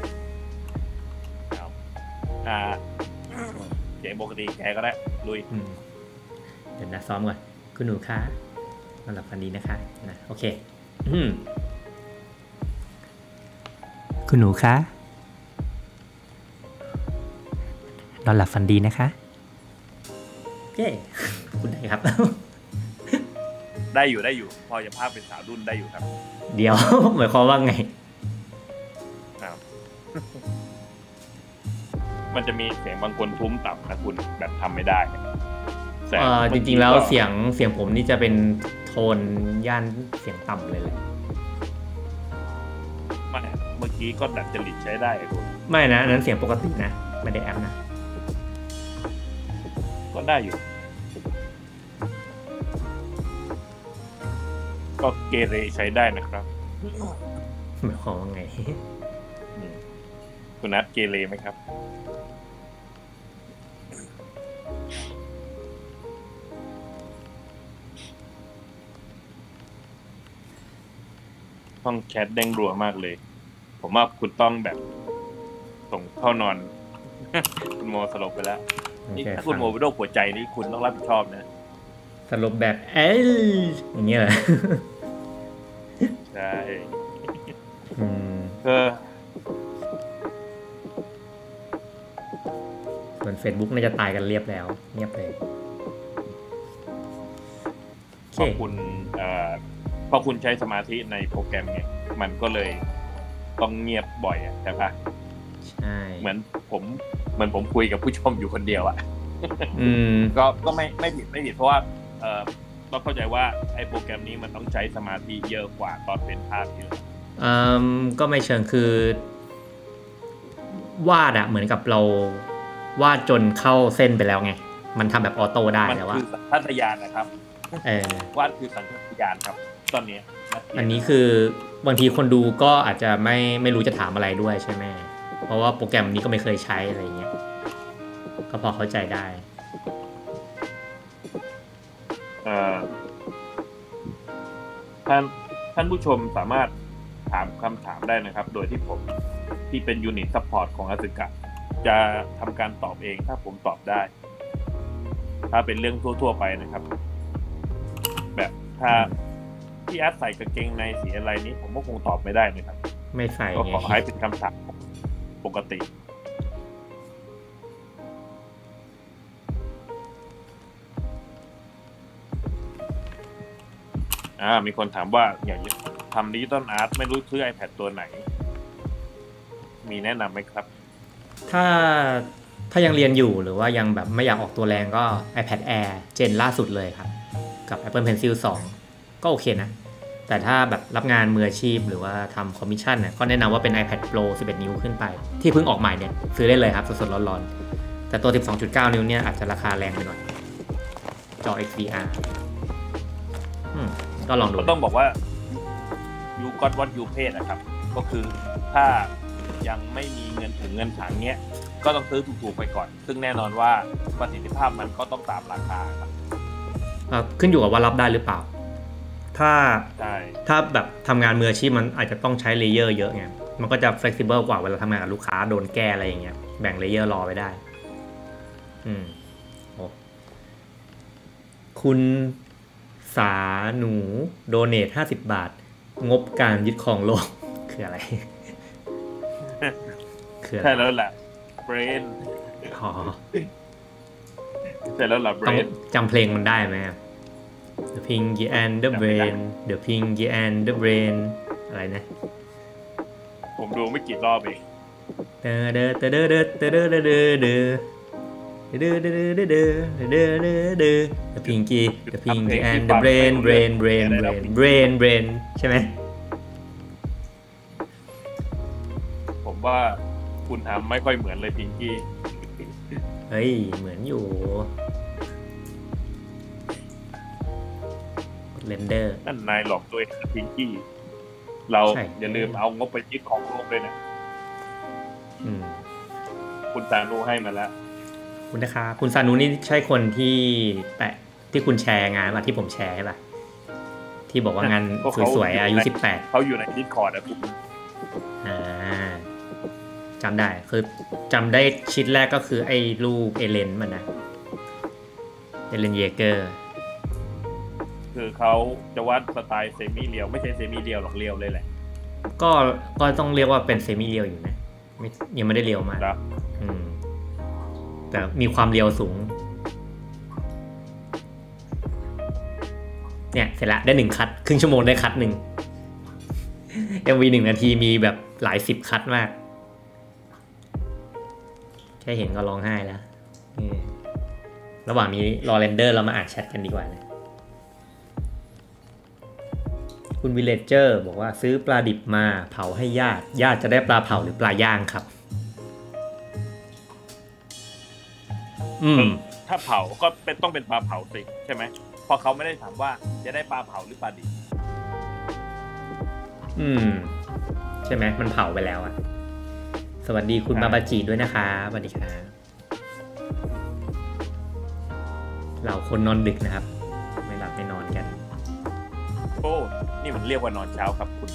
อ่าเสียงปกติแกก็ได้ลุยเดี๋ยวนะซ้อมก่อนคุณหนูคะนอนหลับฝันดีนะคะนะโอเคคุณหนูคะนอนหลับฝันดีนะคะเย้คุณได้ครับได้อยู่ได้อยู่พอจะภาพเป็นสาวรุ่นได้อยู่ครับเดี๋ยวหมายความว่าไงครับมันจะมีเสียงบางคนทุ้มต่ำนะคุณแบบทำไม่ได้เออจริงๆแล้วเสียงเสียงผมนี่จะเป็นโทนย่านเสียงต่ำเลยแหละไม่เมื่อกี้ก็ดัดจริตใช้ได้คุณไม่นะนั้นเสียงปกตินะไม่ได้แอปนะก็ได้อยู่ก็เกเรใช้ได้นะครับหมายความว่าไงคุณนัทเกเรไหมครับห้องแชทเด้งรัวมากเลยผมว่าคุณต้องแบบส่งเข้านอนคุณโมสลบไปแล้วนี่ถ้าคุณโมเป็นโรคหัวใจนี่คุณต้องรับผิดชอบนะสลบแบบเอ้ยอย่างเงี้ยเหรอใช่อืมเออส่วน Facebook น่าจะตายกันเรียบแล้วเงียบเลยพอคุณเอ่อพอคุณใช้สมาธิในโปรแกรมเนี่ยมันก็เลยต้องเงียบบ่อยอ่ะใช่ปะใช่เหมือนผมเหมือนผมคุยกับผู้ชมอยู่คนเดียวอ่ะอืมก็ก็ไม่ไม่ผิดไม่ผิดเพราะว่าเอ่อต้องเข้าใจว่าไอ้โปรแกรมนี้มันต้องใช้สมาธิเยอะกว่าตอนเป็นภาพเยอะอืมก็ไม่เชิงคือวาดอะเหมือนกับเราวาดจนเข้าเส้นไปแล้วไงมันทำแบบออโต้ได้แต่ว่ามันคือสัญชาตญาณนะครับเออวาดคือสัญชาตญาณครับตอนนี้อันนี้คือบางทีคนดูก็อาจจะไม่ไม่รู้จะถามอะไรด้วยใช่ไหมเพราะว่าโปรแกรมนี้ก็ไม่เคยใช้อะไรเงี้ยก็พอเข้าใจได้ท่านท่านผู้ชมสามารถถามคำถามได้นะครับโดยที่ผมที่เป็นยูนิตซัพพอร์ตของอาซึกะจะทำการตอบเองถ้าผมตอบได้ถ้าเป็นเรื่องทั่วๆไปนะครับแบบถ้าพี่แอดใส่กางเกงในสีอะไรนี้ผมก็คงตอบไม่ได้นะครับไม่ใส่ก็ขอให้เป็นคำถามปกติอ่ามีคนถามว่าอยากทำดิจิตอลอาร์ตไม่รู้ซื้อ iPad ตัวไหนมีแนะนำไหมครับถ้าถ้ายังเรียนอยู่หรือว่ายังแบบไม่อยากออกตัวแรงก็ iPad Air เจนล่าสุดเลยครับกับ Apple Pencil สองก็โอเคนะแต่ถ้าแบบรับงานมืออาชีพหรือว่าทำคอมมิชชั่นเนี่ยก็แนะนำว่าเป็น iPad Pro สิบเอ็ด นิ้วขึ้นไปที่เพิ่งออกใหม่เนี่ยซื้อได้เลยครับสดๆร้อนๆแต่ตัว สิบสองจุดเก้า นิ้วเนี่ยอาจจะราคาแรงไปหน่อยจอ เอ็กซ์ ดี อาร์ อืมก็ลองดูต้องบอกว่า you got what you paid นะครับก็คือถ้ายังไม่มีเงินถึงเงินถังเนี้ยก็ต้องซื้อถูกๆไปก่อนซึ่งแน่นอนว่าประสิทธิภาพมันก็ต้องตามราคาครับขึ้นอยู่กับว่ารับได้หรือเปล่าถ้าถ้าแบบทำงานมืออาชีพมันอาจจะต้องใช้เลเยอร์เยอะไงมันก็จะ flexible กว่าเวลาทำงานกับลูกค้าโดนแก้อะไรอย่างเงี้ยแบ่งเลเยอร์รอไว้ได้อืมโอ้คุณสาหนูโดเนทห้าสิบบาทงบการยึดครองโลกคืออะไรคือใช่แล้วแหละเบรนอ๋อใช่แล้วแหละเบรนจำเพลงมันได้ไหม The Pinky and the Brain The Pinky and the Brain อะไรนะผมดูไม่กี่รอบเองเดอเดอเดอเดอเดอเดอเดอเดอเดอเดอเดอเดอเดอเดอเดอเดอเดอ The Pinky The Pinky and the Brain Brain Brain Brain Brain Brain ใช่ไหมผมว่าคุณทำไม่ค่อยเหมือนเลยพิงกี้เฮ้ยเหมือนอยู่เรนเดอร์นั่นนายหลอกตัวเองพิงกี้เราอย่าลืมเอางบไปยึดของโลกด้วยนะคุณซานูให้มาแล้วคุณนะครับคุณซานูนี่ใช่คนที่แปะที่คุณแชร์งานมาที่ผมแชร์ใช่ป่ะที่บอกว่างานสวยๆอายุสิบแปดเขาอยู่ใน Discord อ่ะคุณอ่าจำได้คือจำได้ชิ้นแรกก็คือไอ้รูปเอเลนมันนะเอเลนเยเกอร์คือเขาจะวาดสไตล์เซมิเรียวไม่ใช่เซมิเรียวหรอกเรียวเลยแหละก็ก็ต้องเรียกว่าเป็นเซมิเรียวอยู่นะไม่ยังไม่ได้เรียวมากอืมแต่มีความเรียวสูงเนี่ยเสร็จละได้หนึ่งคัทครึ่งชั่วโมงได้คัทหนึ่ง เอ็ม วี หนึ่งนาทีมีแบบหลายสิบคัทมากแค่เห็นก็ร้องไห้แล้วระหว่างนี้รอเรนเดอร์เรามาอ่านแชทกันดีกว่านะคุณวิลเลจเจอร์บอกว่าซื้อปลาดิบมาเผาให้ญาติญาติจะได้ปลาเผาหรือปลาย่างครับอืมถ้าเผาก็เป็นต้องเป็นปลาเผาสิใช่ไหมเพราะเขาไม่ได้ถามว่าจะได้ปลาเผาหรือปลาดิบอืมใช่ไหมมันเผาไปแล้วอะสวัสดีคุณมาบาจิด้วยนะคะสวัสดีครับเราคนนอนดึกนะครับไม่หลับไม่นอนกันโอ้นี่มันเรียกว่านอนเช้าครับคุณ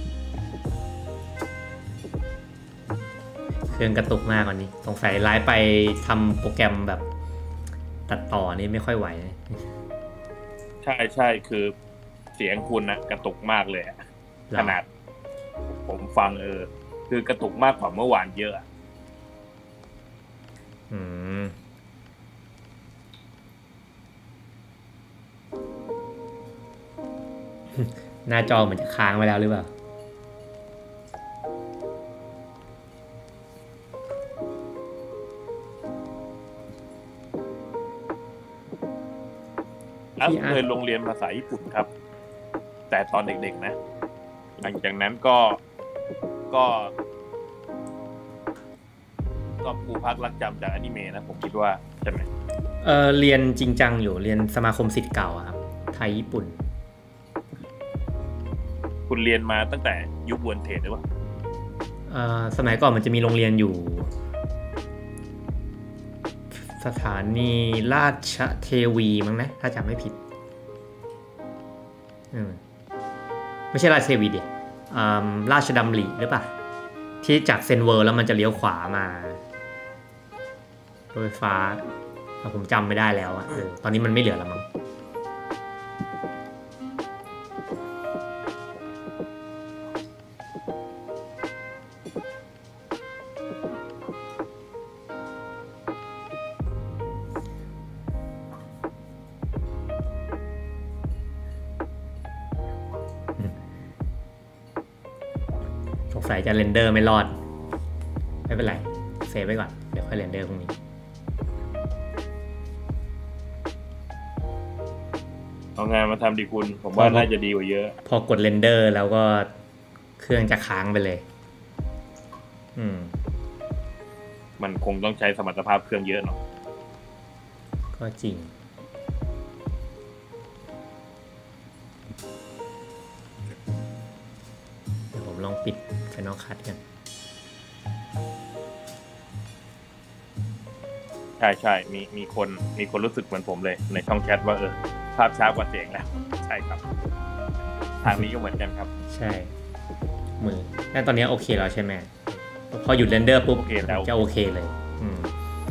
เครื่องกระตุกมากกว่านี้สงสัยไลฟ์ไปทำโปรแกรมแบบตัดต่อนี่ไม่ค่อยไหวใช่ใช่คือเสียงคุณนะกระตุกมากเลยขนาดผมฟังเออคือกระตุกมากกว่าเมื่อวานเยอะอืมหน้าจอเหมือนจะค้างไว้แล้วหรือเปล่าอ้าวเคยโรงเรียนภาษาญี่ปุ่นครับแต่ตอนเด็กๆนะหลังจากนั้นก็ก็ก็ครูพักรักจำจากอนิเมะนะผมคิดว่าใช่ไหมเออเรียนจริงจังอยู่เรียนสมาคมศิษย์เก่าครับไทยญี่ปุ่นคุณเรียนมาตั้งแต่ยุควนเทจหรือเปล่าเอ่อสมัยก่อนมันจะมีโรงเรียนอยู่สถานีราชเทวีมั้งนะถ้าจำไม่ผิดอืมไม่ใช่ราชเทวีดิอ่าราชดำริหรือเปล่าที่จากเซนเวิร์แล้วมันจะเลี้ยวขวามารถไฟฟ้าผมจำไม่ได้แล้วอะตอนนี้มันไม่เหลือแล้วมั้งสงสัยจะเรนเดอร์ไม่รอดไม่เป็นไรเซฟไว้ก่อนเดี๋ยวค่อยเรนเดอร์พรุ่งนี้เอางานมาทำดีคุณผมว่าน่าจะดีกว่าเยอะพอกดเรนเดอร์แล้วก็เครื่องจะค้างไปเลยอืมมันคงต้องใช้สมรรถภาพเครื่องเยอะเนาะก็จริงเดี๋ยวผมลองปิด Final Cut กันใช่ใช่มีมีคนมีคนรู้สึกเหมือนผมเลยในช่องแชทว่าเออภาพช้ากว่าเสียงแล้วใช่ครับทางนี้ก็เหมือนกันครับใช่มือแต่ตอนนี้โอเคแล้วใช่ไหมพอหยุดเรนเดอร์ปุ๊บจะโอเคเลยอืม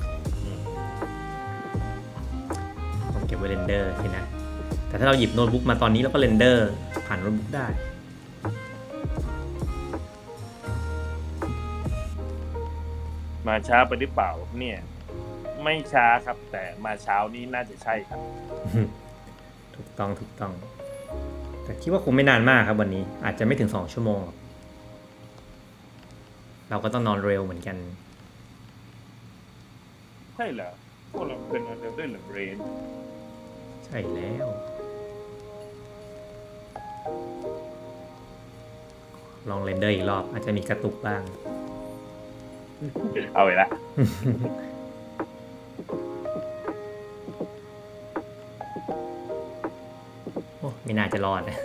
ต้องเก็บไว้เรนเดอร์สินะแต่ถ้าเราหยิบโน้ตบุ๊กมาตอนนี้เราก็เรนเดอร์ผ่านโน้ตบุ๊กได้มาช้าไปหรือเปล่าเนี่ยไม่ช้าครับแต่มาเช้านี้น่าจะใช่ครับถูกต้องถูกต้องแต่คิดว่าคงไม่นานมากครับวันนี้อาจจะไม่ถึงสองชั่วโมงเราก็ต้องนอนเร็วเหมือนกันใช่เหรอพวกเราเป็นนอนเร็วด้วยเหรอเรนใช่แล้วลองเรนเดอร์อีกรอบอาจจะมีกระตุกบ้างเอาไปละโอ้ไม่น่าจะรอดนะ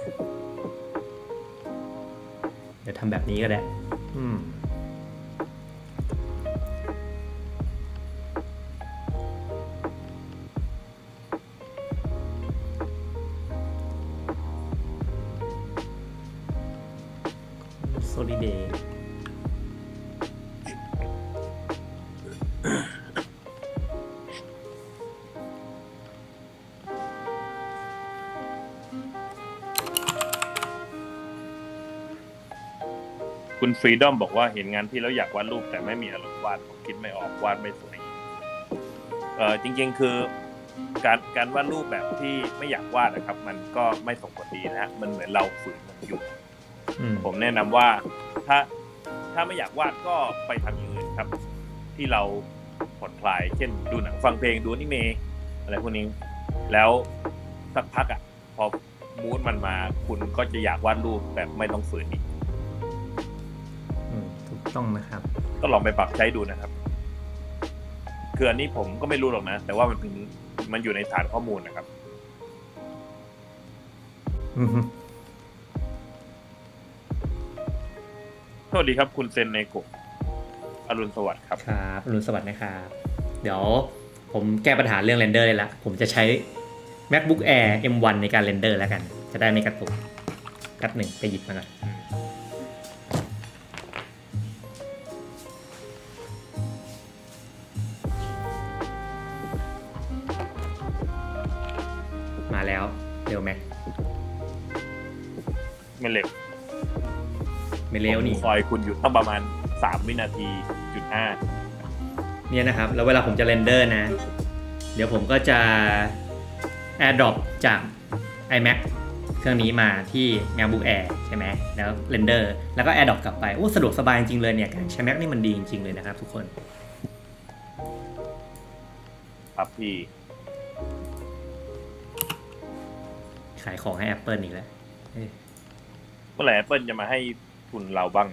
เดี๋ยวทำแบบนี้ก็ได้อืมโซลิเดย์คุณฟรีดอมบอกว่าเห็นงานที่แล้วอยากวาดรูปแต่ไม่มีอารมณ์วาดผมคิดไม่ออกวาดไม่สวยเออจริงๆคือการการวาดรูปแบบที่ไม่อยากวาดนะครับมันก็ไม่ส่งผลดีนะฮะมันเหมือนเราฝืนมันอยู่ผมแนะนำว่าถ้าถ้าไม่อยากวาดก็ไปทำอย่างอื่นครับที่เราผ่อนคลายเช่นดูหนังฟังเพลงดูอนิเมะอะไรพวกนี้แล้วสักพักอ่ะพอมูดมันมาคุณก็จะอยากวาดรูปแบบไม่ต้องฝืนอีกถูกต้องนะครับก็ลองไปปรับใช้ดูนะครับคืออันนี้ผมก็ไม่รู้หรอกนะแต่ว่ามันเป็นมันอยู่ในฐานข้อมูลนะครับสวัสดีครับคุณเซนในกลุ่มอรุณสวัสดิ์ครับครับอรุณสวัสดิ์นะครับเดี๋ยวผมแก้ปัญหาเรื่องเรนเดอร์เลยละผมจะใช้ MacBook Air เอ็ม วัน ในการเรนเดอร์แล้วกันจะได้ไม่กระตุกแป๊บหนึ่งไปหยิบมาก่อนมาแล้วเร็วไหมไม่เร็วไม่เร็วนี่คอยคุณอยู่ตั้งประมาณสามวินาทีจุดห้าเนี่ยนะครับแล้วเวลาผมจะเรนเดอร์นะเดี๋ยวผมก็จะ AirDrop จาก iMac เครื่องนี้มาที่ MacBook Air ใช่ไหมแล้วเรนเดอร์แล้วก็ AirDrop กลับไปโอ้สะดวกสบายจริงๆเลยเนี่ยการใช้ Mac นี่มันดีจริงๆเลยนะครับทุกคนครับพี่ขายของให้ Apple อีกแล้วเมื่อไหร่ Apple จะมาให้ทุนเราบ้าง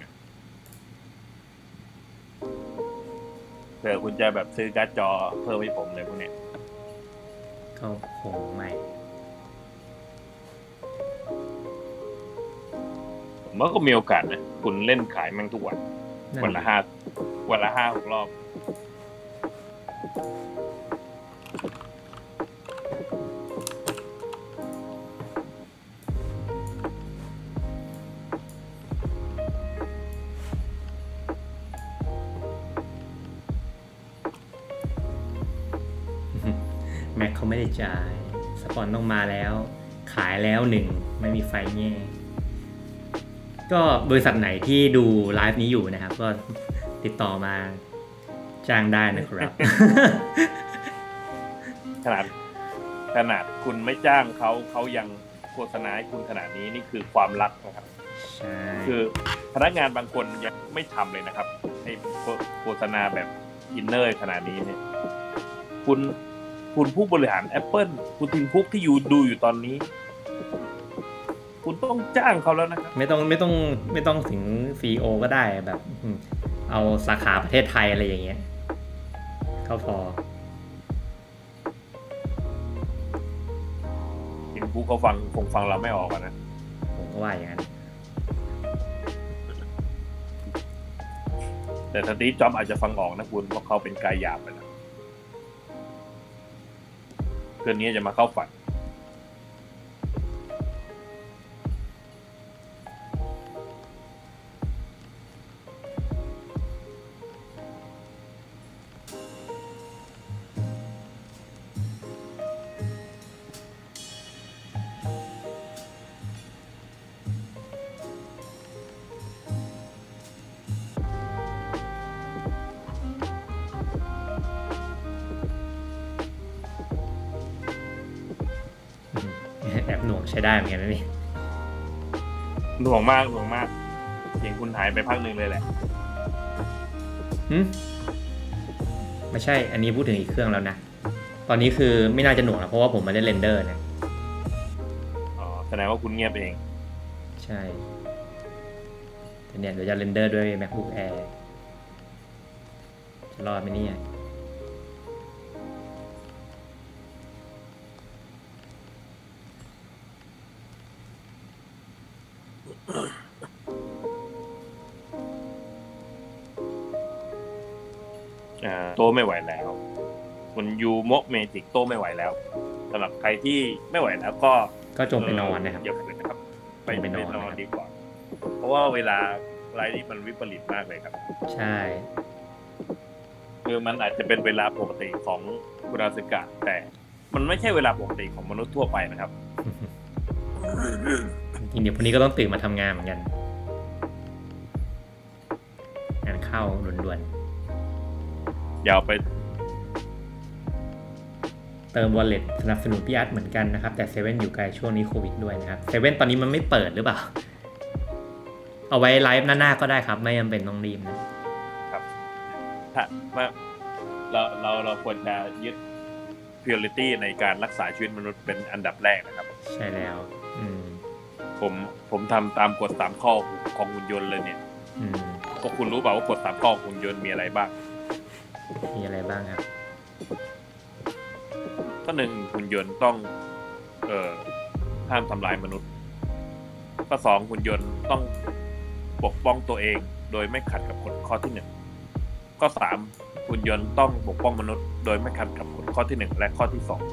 เผื่อคุณจะแบบซื้อการ์ดจอเพิ่มให้ผมเลยพวกเนี้ยก็คงไม่ผมว่าก็มีโอกาสนะคุณเล่นขายแม่งทุกวันวันละห้าวันละห้าหกรอบแม็กเขาไม่ได้จ่ายสปอนต้องมาแล้วขายแล้วหนึ่งไม่มีไฟแง่ก็บริษัทไหนที่ดูไลฟ์นี้อยู่นะครับก็ติดต่อมาจ้างได้นะครับขนาดขนาดคุณไม่จ้างเขาเขายังโฆษณาให้คุณขนาดนี้นี่คือความรักนะครับใช่คือพนักงานบางคนยังไม่ทำเลยนะครับให้โฆษณาแบบอินเนอร์ขนาดนี้เนี่ยคุณคุณผู้บริหาร Apple คุณทีมคุกที่อยู่ดูอยู่ตอนนี้คุณต้องจ้างเขาแล้วนะครับไม่ต้องไม่ต้องไม่ต้องถึง ซี อี โอ ก็ได้แบบเอาสาขาประเทศไทยอะไรอย่างเงี้ยก็พอทีมคุกเขาฟังคงฟังเราไม่ออกนะผมก็ว่าอย่างนั้นแต่สตีฟ จ็อบส์อาจจะฟังออกนะคุณเพราะเขาเป็นกายหยาบไปแล้วคืนนี้จะมาเข้าฝันแอบหน่วงใช้ได้เหมือนกันนะนี่หน่วงมากหน่วงมากเสียงคุณหายไปพักหนึ่งเลยแหละหืมไม่ใช่อันนี้พูดถึงอีกเครื่องแล้วนะตอนนี้คือไม่น่าจะหน่วงแล้วเพราะว่าผมมาเล่นเรนเดอร์นะอ๋อแสดงว่าคุณเงียบเองใช่แต่เนี่ยเดี๋ยวจะเรนเดอร์ด้วย MacBook Air จะรอดไหมเนี่ยโตไม่ไหวแล้วคุณยูโมะเมจิกโตไม่ไหวแล้วสำหรับใครที่ไม่ไหวแล้วก็ก็จงไปนอนนะครับอย่าฝืนนะครับไปไปนอนดีกว่าเพราะว่าเวลาไลฟ์นี่มันวิปริตมากเลยครับใช่คือมันอาจจะเป็นเวลาปกติของคุณอาสึกะแต่มันไม่ใช่เวลาปกติของมนุษย์ทั่วไปนะครับจริงๆเดี๋ยวพรุ่งนี้ก็ต้องตื่นมาทำงานเหมือนกันงานเข้าด่วนๆอย่าไปเติม wallet สนับสนุนพี่อาร์ตเหมือนกันนะครับแต่เซเว่นอยู่ไกลช่วงนี้โควิดด้วยนะครับเซเว่นตอนนี้มันไม่เปิดหรือเปล่าเอาไว้ไลฟ์หน้าๆก็ได้ครับไม่จำเป็นต้องรีบนะครับถ้าเราเราเราควรจะยึด priority ในการรักษาชีวิตมนุษย์เป็นอันดับแรกนะครับใช่แล้วอืมผมผมทำตามกฎสามข้อของหุ่นยนต์เลยเนี่ยอืมพวกคุณรู้เปล่าว่ากฎสามข้อของหุ่นยนต์มีอะไรบ้างมีอะไรบ้างครับข้อหนึ่งหุ่นยนต์ต้องเอ่อห้ามทำลายมนุษย์ข้อสองหุ่นยนต์ต้องปกป้องตัวเองโดยไม่ขัดกับกฎข้อที่หนึ่งข้อสามหุ่นยนต์ต้องปกป้องมนุษย์โดยไม่ขัดกับกฎข้อที่หนึ่งและข้อที่สอง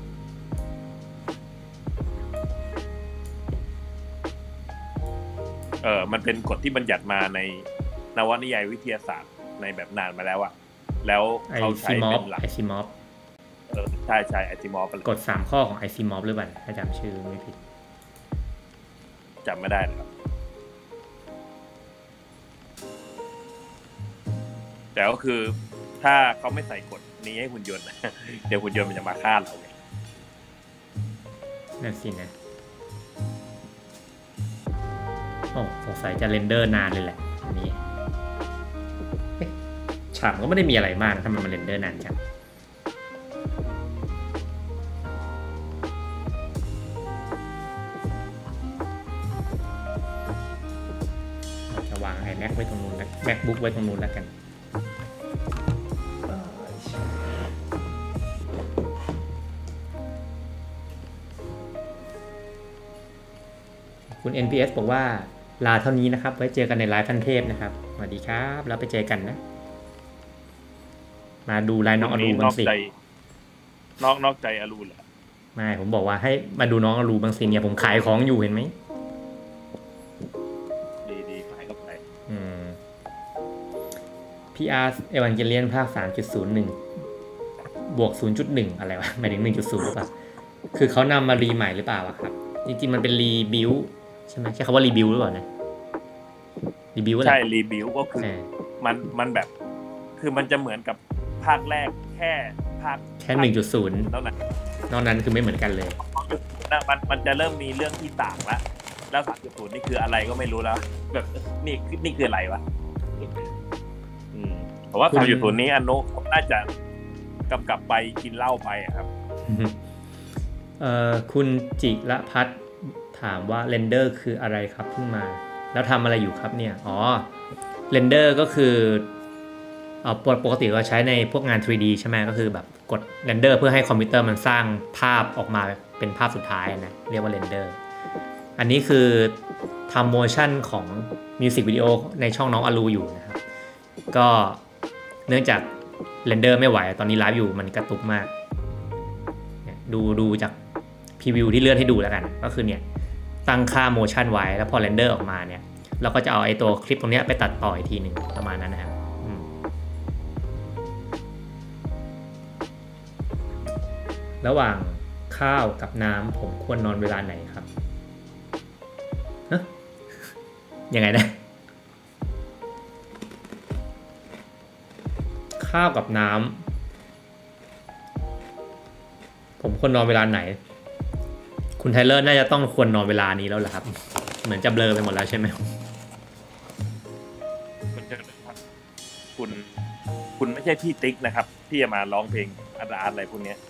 เออมันเป็นกฎที่บัญญัติมาในนวนิยายวิทยาศาสตร์ในแบบนานมาแล้วอะแล้วเขาใช้เป็นหลักไอซิมอฟเออใช่ใช่ไอซิมอฟกฎสามข้อของไอซิมอฟหรือเปล่าถ้าจำชื่อไม่ผิดจำไม่ได้นะครับแต่ก็คือถ้าเขาไม่ใส่กฎนี้ให้หุ่นยนต์เดี๋ยวหุ่นยนต์มันจะมาฆ่าเราไงนั่นสินะโอ้สงสัยจะเรนเดอร์นานเลยแหละอันนี้ฉากก็ไม่ได้มีอะไรมากทำไมมันเรนเดอร์นานจังจะวาง iMac ไว้ตรงนู้นนะ MacBook ไว้ตรงนู้นแล้วกันคุณ เอ็น พี เอส บอกว่าลาเท่านี้นะครับไว้เจอกันในไลฟ์พันเทพนะครับสวัสดีครับแล้วไปเจอกันนะมาดูไลน์น้องอลูบ้างสินอกนอกใจอลูเหรอไม่ผมบอกว่าให้มาดูน้องอลูบางสิเนี่ยผมขายของอยู่เห็นไหมดีดีขายก็ไปอืมพีอาร์เอวานเจเลียนภาค สามจุดศูนย์หนึ่ง บวก ศูนย์จุดหนึ่ง อะไรวะหมายถึง หนึ่งจุดศูนย์ หรือเปล่าคือเขานำมารีใหม่หรือเปล่าครับจริงๆมันเป็นรีบิวใช่ไหมใช่คำว่ารีบิวหรือเปล่านะรีบิวอะไรใช่รีบิวก็คือมันมันแบบคือมันจะเหมือนกับภาคแรกแค่ภาคแค่ หนึ่งจุดศูนย์ นอกนั้นนอกนั้นคือไม่เหมือนกันเลยนะมันมันจะเริ่มมีเรื่องที่ต่างละแล้ว สามจุดศูนย์ นี่คืออะไรก็ไม่รู้แล้วแบบนี่นี่คืออะไรวะอืมเพราะว่า สามจุดศูนย์ นี้อนุน่าจะกำกับไปกินเหล้าไปครับเอ่อคุณจิรพัฒน์ถามว่าเรนเดอร์คืออะไรครับเพิ่งมาแล้วทำอะไรอยู่ครับเนี่ยอ๋อเรนเดอร์ก็คือเอ่อปกติเราใช้ในพวกงาน ทรี ดี ใช่ไหมก็คือแบบกดเรนเดอร์เพื่อให้คอมพิวเตอร์มันสร้างภาพออกมาเป็นภาพสุดท้ายนะเรียกว่าเรนเดอร์อันนี้คือทำโมชั่นของมิวสิกวิดีโอในช่องน้องอลูอยู่นะครับก็เนื่องจากเรนเดอร์ไม่ไหวตอนนี้ไลฟ์อยู่มันกระตุกมากดูดูจากพรีวิวที่เลื่อนให้ดูแล้วกันก็คือเนี่ยตั้งค่าโมชั่นไว้แล้วพอเรนเดอร์ออกมาเนี่ยเราก็จะเอาไอ้ตัวคลิปตรงนี้ไปตัดต่ออีกทีหนึ่งประมาณนั้นนะครับระหว่างข้าวกับน้ำผมควรนอนเวลาไหนครับฮะยังไงนะข้าวกับน้ำผมควรนอนเวลาไหนคุณไทเลอร์น่าจะต้องควรนอนเวลานี้แล้วแหละครับเหมือนจะเบลอไปหมดแล้วใช่ไหมคุณคุณไม่ใช่พี่ติ๊กนะครับที่จะมาร้องเพลงอาร์ตอะไรพวกนี้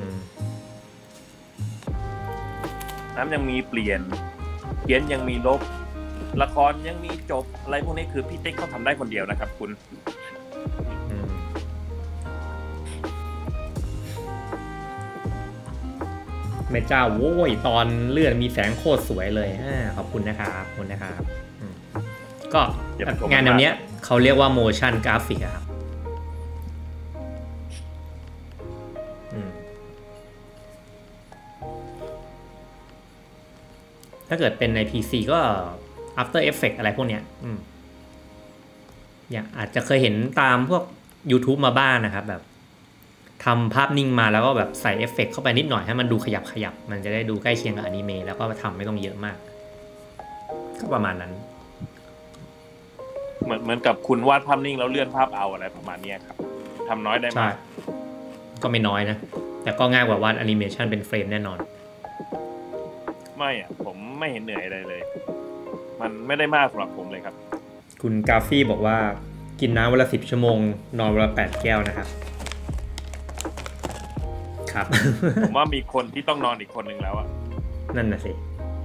น้ำยังมีเปลี่ยนเขียนยังมีลบละครยังมีจบอะไรพวกนี้คือพี่ติ๊กเขาทำได้คนเดียวนะครับคุณแม่เจ้าโว้ยตอนเลื่อนมีแสงโคตรสวยเลยขอบคุณนะครับขอบคุณนะครับก็งานแนวเนี้ยเขาเรียกว่า motion graphic ครับถ้าเกิดเป็นใน พี ซี ก็ After Effects อะไรพวกเนี้ยอย่างอาจจะเคยเห็นตามพวก YouTube มาบ้าง นะครับแบบทำภาพนิ่งมาแล้วก็แบบใส่เอฟเฟกต์เข้าไปนิดหน่อยให้มันดูขยับขยับมันจะได้ดูใกล้เคียงกับอนิเมะแล้วก็ทำไม่ต้องเยอะมากก็ประมาณนั้นเหมือนเหมือนกับคุณวาดภาพนิ่งแล้วเลื่อนภาพเอาอะไรประมาณนี้ครับทำน้อยได้ไหมใช่ก็ไม่น้อยนะแต่ก็ง่ายกว่าวาดแอนิเมชันเป็นเฟรมแน่นอนไม่อ่ะผมไม่เห็นเหนื่อยอะไรเลยมันไม่ได้มากสำหรับผมเลยครับคุณกาฟี่บอกว่ากินน้ำวันละสิบชั่วโมงนอนวันละแปดแก้วนะครับครับผมว่ามีคนที่ต้องนอนอีกคนนึงแล้วอ่ะนั่นน่ะสิ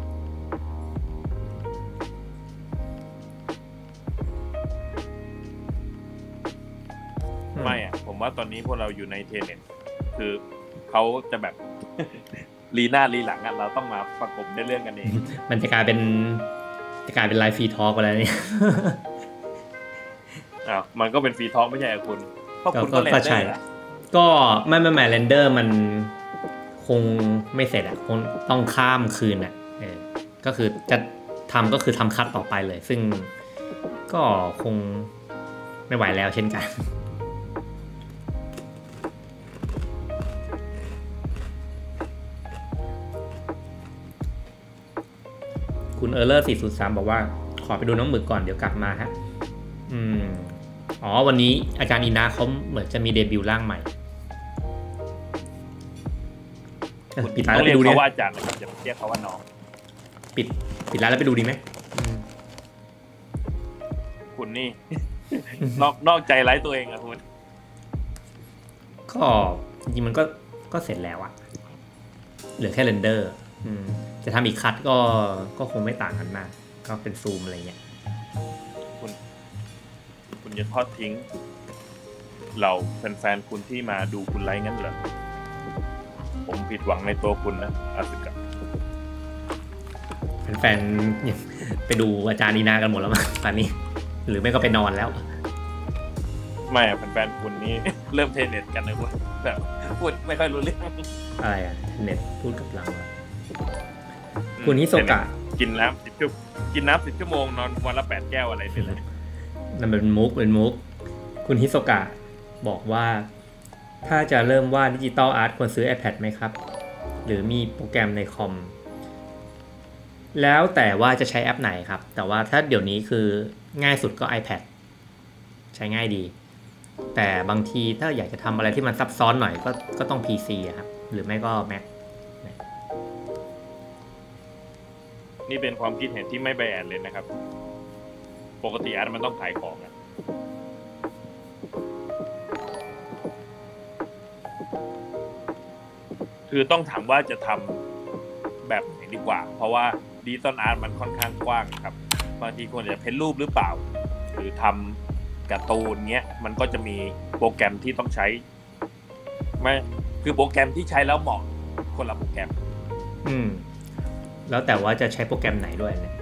ไม่อ่ะผมว่าตอนนี้พวกเราอยู่ในเทเน็ตคือเขาจะแบบลีหน้าลีหลังอ่ะเราต้องมาประกบในเรื่องกันเองมันจะกลายเป็นจะกลายเป็นไลฟ์ฟรีทอล์กไปแล้วเนี่ยอ้าวมันก็เป็นฟรีทอล์กไม่ใช่เหรอคุณเพราะคุณก็เล่นได้ก็ไม่ไม่ไม่เรนเดอร์มันคงไม่เสร็จอ่ะคงต้องข้ามคืนอ่ะเออก็คือจะทำก็คือทำคัดต่อไปเลยซึ่งก็คงไม่ไหวแล้วเช่นกันคุณเออร์เลอร์สี่ศูนย์สามบอกว่าขอไปดูน้องหมึกก่อนเดี๋ยวกลับมาฮะอืมอ๋อวันนี้อาจารย์อีนาเขาเหมือนจะมีเดบิวต์ร่างใหม่ปิดร้านแล้วไปดูดิเขาว่าอาจารย์นะครับอย่าเรียกเขาว่าน้องปิดปิดร้านแล้วไปดูดีไหมคุณนี่นอกนอกใจไร้ตัวเองอะคุณก็จริงๆมันก็ก็เสร็จแล้วอะเหลือแค่เรนเดอร์จะทำอีกคัทก็ก็คงไม่ต่างกันมากก็เป็นซูมอะไรเงี้ยคุณคุณจะทอดทิ้งเราแฟนๆคุณที่มาดูคุณไลฟ์งั้นเหรอผมผิดหวังในตัวคุณนะอาสึกะแฟนๆไปดูอาจารย์นีนากันหมดแล้วมั้งตอนนี้หรือไม่ก็ไปนอนแล้วไม่อะแฟนๆคุณนี้ เริ่มเทเน็ตกันเลยว่าแบบพูดไม่ค่อยรู้เรื่องอะไรอะเน็ตพูดกับเราคุณฮิโซกะกินน้ำสิบชั่วกินน้ำสิบชั่วโมงนอนวันละแปดแก้วอะไรเป็นเลยนั่นเป็นมุกเป็นมุกคุณฮิโซกะบอกว่าถ้าจะเริ่มวาดดิจิตอลอาร์ตควรซื้อ iPad ไหมครับหรือมีโปรแกรมในคอมแล้วแต่ว่าจะใช้แอปไหนครับแต่ว่าถ้าเดี๋ยวนี้คือง่ายสุดก็ iPad ใช้ง่ายดีแต่บางทีถ้าอยากจะทำอะไรที่มันซับซ้อนหน่อยก็ก็ต้อง พี ซี ครับหรือไม่ก็ Mac นี่เป็นความคิดเห็นที่ไม่แบนเลยนะครับปกติอาร์ตมันต้องขายของอะคือต้องถามว่าจะทำแบบไหนดีกว่าเพราะว่าดิจิตอลอาร์ตมันค่อนข้างกว้างครับบางทีคนจะเพ้นรูปหรือเปล่าหรือทำการ์ตูนเงี้ยมันก็จะมีโปรแกรมที่ต้องใช้ไม่คือโปรแกรมที่ใช้แล้วเหมาะคนละโปรแกรมอืมแล้วแต่ว่าจะใช้โปรแกรมไหนด้วยเนี่ย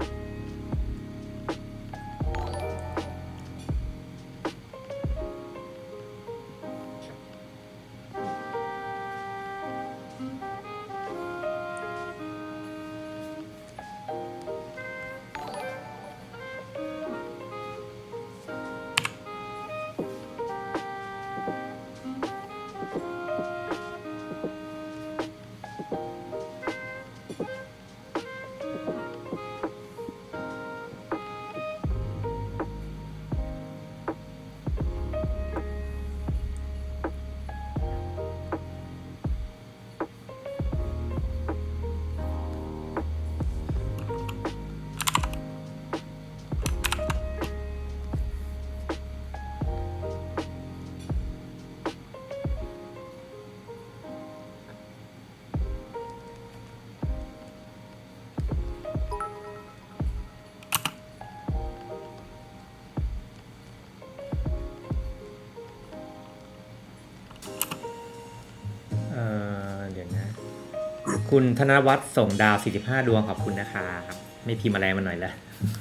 คุณธนวัฒน์ส่งดาวสี่สิบห้าดวงขอบคุณนะครับไม่พิมพ์อะไรมาหน่อยละ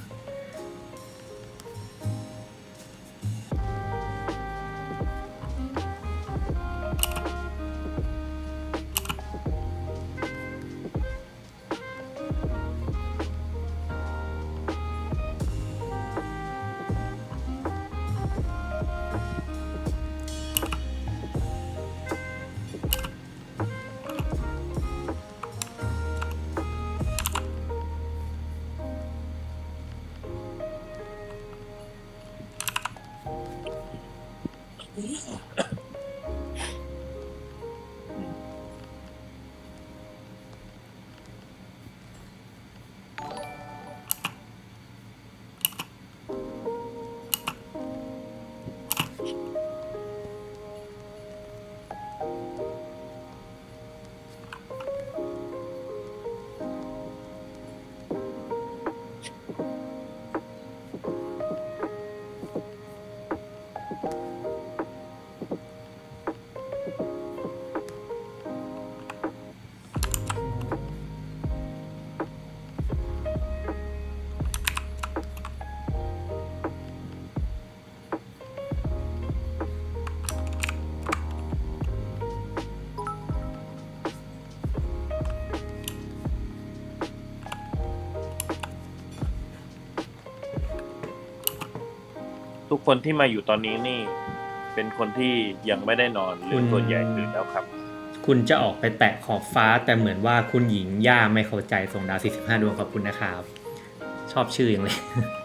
ทุกคนที่มาอยู่ตอนนี้นี่เป็นคนที่ยังไม่ได้นอนหรือส่วนใหญ่ตื่นแล้วครับคุณจะออกไปแตะขอบฟ้าแต่เหมือนว่าคุณหญิงย่าไม่เข้าใจส่งดาวสี่สิบห้าดวงขอบคุณนะครับชอบชื่ออย่างเลย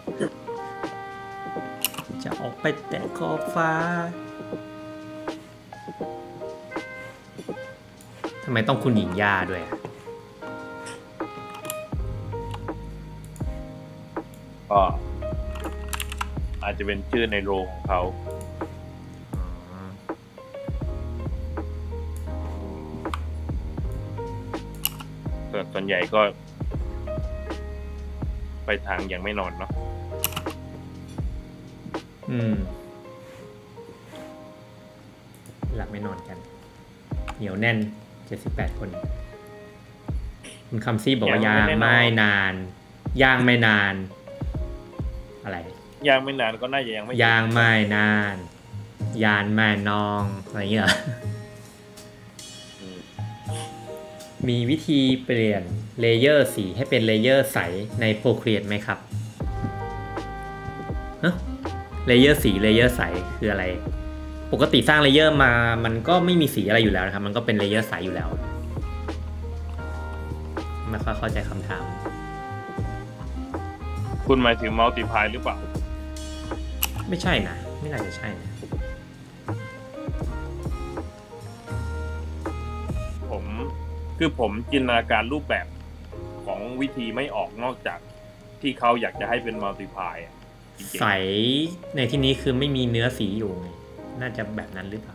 จะออกไปแตะขอบฟ้าทำไมต้องคุณหญิงย่าด้วยก็อาจจะเป็นชื่อในโรงของเขาส่วนใหญ่ก็ไปทางยังไม่นอนเนาะอืมหลับไม่นอนกันเหนียวแน่นเจ็ดสิบแปดคนคุณคำซี่บอกว่าย่างไม่นานย่างไม่นานอะไรยางไม่นานก็น่าจะยังไม่ยางไม่นานยานแม่นองอะไรอย่างเงี้ยมีวิธีเปลี่ยนเลเยอร์สีให้เป็นเลเยอร์ใสใน Procreate ไหมครับฮะเลเยอร์สีเลเยอร์ใสคืออะไรปกติสร้างเลเยอร์มามันก็ไม่มีสีอะไรอยู่แล้วนะครับมันก็เป็นเลเยอร์ใสอยู่แล้วไม่ค่อยเข้าใจคำถามคุณหมายถึง multiply หรือเปล่าไม่ใช่นะไม่น่าจะใช่นะผมคือผมจินตนาการรูปแบบของวิธีไม่ออกนอกจากที่เขาอยากจะให้เป็น multiply ใสในที่นี้คือไม่มีเนื้อสีอยู่ไงน่าจะแบบนั้นหรือเปล่า